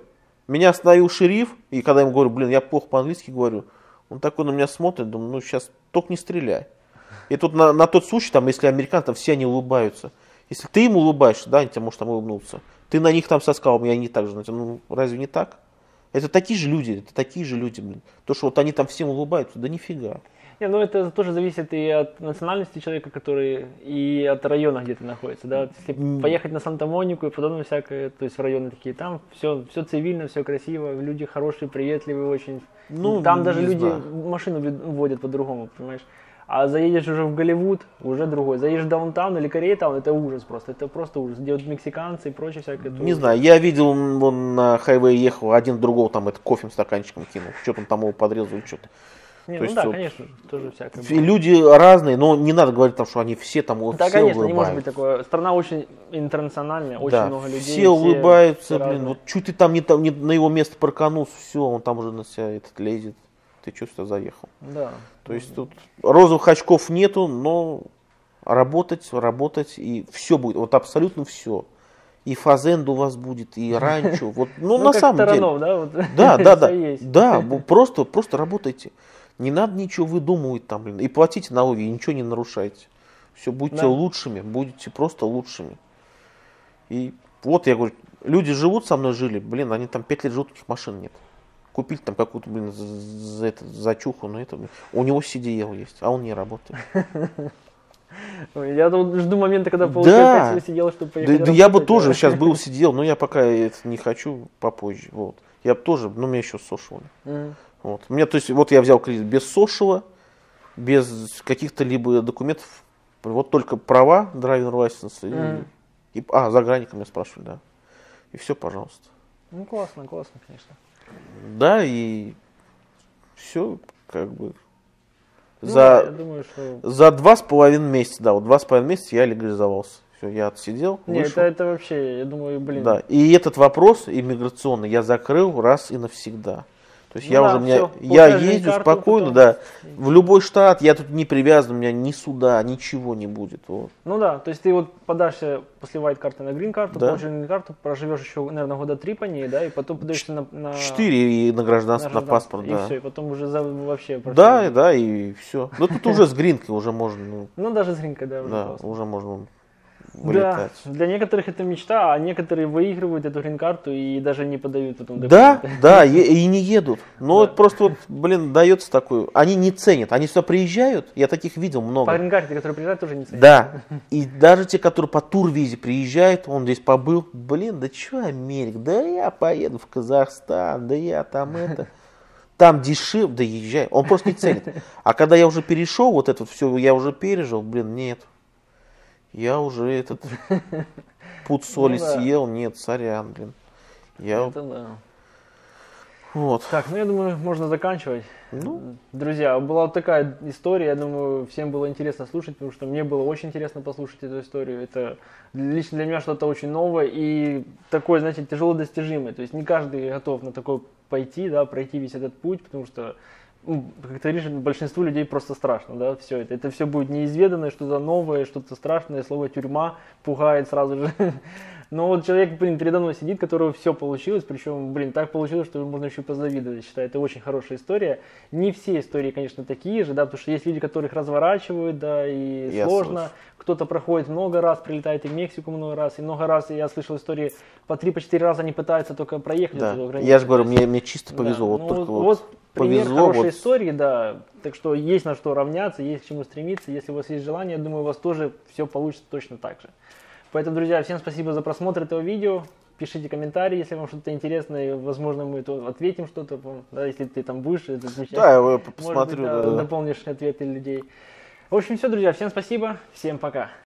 Speaker 2: Меня остановил шериф, и когда я ему говорю, блин, я плохо по-английски говорю, он такой на меня смотрит, думаю, ну сейчас только не стреляй. И тут на, на тот случай, там, если американцы, там все они улыбаются. Если ты им улыбаешься, да, они тебе, может, там улыбнуться. Ты на них там со скалами, они так же, ну разве не так? Это такие же люди, это такие же люди, блин. То, что вот они там всем улыбаются, да нифига.
Speaker 1: Не, ну это тоже зависит и от национальности человека, который, и от района, где ты находишься, да. Если mm. поехать на Санта-Монику и подобное всякое, то есть в районы такие, там все, все цивильно, все красиво, люди хорошие, приветливые очень. Ну, там даже люди знаю. Машину водят по-другому, понимаешь. А заедешь уже в Голливуд, уже другой. Заедешь в даунтаун или Кореятаун, это ужас просто. Это просто ужас. Делают мексиканцы и прочее всякое.
Speaker 2: Не знаю, я видел, он на хайвее ехал, один другого там это кофе стаканчиком кинул. Что-то он там его подрезал, что-то.
Speaker 1: Не, ну да, вот, конечно, тоже всякое.
Speaker 2: Люди разные, но не надо говорить, там, что они все там вот,
Speaker 1: да,
Speaker 2: все
Speaker 1: конечно,
Speaker 2: улыбаются.
Speaker 1: не может быть такое. Страна очень интернациональная, очень
Speaker 2: да,
Speaker 1: много людей.
Speaker 2: Все, все улыбаются, все блин.
Speaker 1: Разные.
Speaker 2: Вот чуть ты там не, там не на его место проканулся, все, он там уже на себя этот лезет. Ты что сюда заехал?
Speaker 1: Да.
Speaker 2: То есть тут розовых очков нету, но работать, работать, и все будет, вот абсолютно все. И фазенда у вас будет, и ранчо. Вот, ну,
Speaker 1: ну
Speaker 2: на
Speaker 1: как
Speaker 2: самом
Speaker 1: Таранов,
Speaker 2: деле.
Speaker 1: Да, вот.
Speaker 2: да, да, да. Да, просто, просто работайте. Не надо ничего выдумывать там, блин. И платите налоги, и ничего не нарушайте. Все, будьте да. лучшими, будете просто лучшими. И вот я говорю, люди живут со мной, жили, блин, они там пять лет живут, таких машин нет. Купить там какую-то, блин, за это, зачуху, но это, блин, у него си ди эл есть, а он не работает.
Speaker 1: Я тут жду момента, когда получаю
Speaker 2: да.
Speaker 1: пять си ди эл, чтобы поехать.
Speaker 2: Да, да я бы тоже сейчас был си ди эл, но я пока это не хочу, попозже. Вот. Я бы тоже, ну, меня еще сошивали. Mm. Вот. У меня, то есть, вот я взял кредит без сошива, без каких-то либо документов, вот только права, драйвер лайсенс, mm. и, и, а, загранника меня спрашивали, да. И все, пожалуйста.
Speaker 1: Ну, классно, классно, конечно.
Speaker 2: Да, и все, как бы,
Speaker 1: ну,
Speaker 2: за,
Speaker 1: да, я думаю, что...
Speaker 2: за два с половиной месяца, да, вот два с половиной месяца я легализовался. Все, я отсидел,
Speaker 1: Нет,
Speaker 2: вышел.
Speaker 1: это, это вообще, я думаю, блин.
Speaker 2: Да, и этот вопрос иммиграционный я закрыл раз и навсегда. То есть ну я да, уже, меня, я езжу спокойно, потом... да, в любой штат, я тут не привязан, у меня ни суда, ничего не будет. Вот.
Speaker 1: Ну да, то есть ты вот подашься после white-карты на green-карту,
Speaker 2: да.
Speaker 1: получишь green-карту, проживешь еще, наверное, года три по ней, да, и потом подаешься на... на...
Speaker 2: Четыре и на гражданство, на, на паспорт,
Speaker 1: и
Speaker 2: да.
Speaker 1: И все, и потом уже за, вообще...
Speaker 2: Прошли. Да, да, и все. Ну тут уже с гринкой уже можно... Ну,
Speaker 1: ну даже с гринкой, да.
Speaker 2: Уже, да, уже можно... Вылетать.
Speaker 1: Да, для некоторых это мечта, а некоторые выигрывают эту грин-карту и даже не подают потом
Speaker 2: документы. Да, да, и, и не едут. Но
Speaker 1: да.
Speaker 2: просто вот, блин, дается такое. Они не ценят. Они сюда приезжают, я таких видел много.
Speaker 1: По грин-карте, которые приезжают, тоже не ценят.
Speaker 2: Да, и даже те, которые по турвизе приезжают, он здесь побыл, блин, да что Америка, да я поеду в Казахстан, да я там это... Там дешевле, да езжай. Он просто не ценит. А когда я уже перешел, вот это все, я уже пережил, блин, нет. Я уже этот пуд соли ну, да. съел, нет, сорян, блин. Я...
Speaker 1: Это да.
Speaker 2: Вот.
Speaker 1: Так, ну я думаю, можно заканчивать.
Speaker 2: Ну.
Speaker 1: Друзья, была вот такая история, я думаю, всем было интересно слушать, потому что мне было очень интересно послушать эту историю. Это лично для меня что-то очень новое и такое, знаете, тяжело достижимое. То есть не каждый готов на такое пойти, да, пройти весь этот путь, потому что, ну, как ты говоришь, большинству людей просто страшно, да, все это. Это все будет неизведанное, что-то новое, что-то страшное, слово тюрьма пугает сразу же. Но вот человек, блин, передо мной сидит, которого все получилось, причем, блин, так получилось, что можно еще позавидовать, считаю, это очень хорошая история. Не все истории, конечно, такие же, да, потому что есть люди, которых разворачивают, да, и я сложно. Слышу. Кто-то проходит много раз, прилетает и в Мексику много раз, и много раз, я слышал истории, по три-четыре раза они пытаются только проехать
Speaker 2: да.
Speaker 1: эту границу.
Speaker 2: Я же говорю, мне, мне чисто повезло.
Speaker 1: Да.
Speaker 2: Вот,
Speaker 1: ну,
Speaker 2: только
Speaker 1: вот,
Speaker 2: вот
Speaker 1: пример
Speaker 2: повезло,
Speaker 1: хорошей
Speaker 2: вот.
Speaker 1: истории, да, так что есть на что равняться, есть к чему стремиться, если у вас есть желание, я думаю, у вас тоже все получится точно так же. Поэтому, друзья, всем спасибо за просмотр этого видео. Пишите комментарии, если вам что-то интересное, возможно, мы ответим что-то, да, если ты там будешь, это замечательно.
Speaker 2: Да, я посмотрю.
Speaker 1: Может быть, да,
Speaker 2: да.
Speaker 1: дополнишь ответы людей. В общем, все, друзья, всем спасибо, всем пока.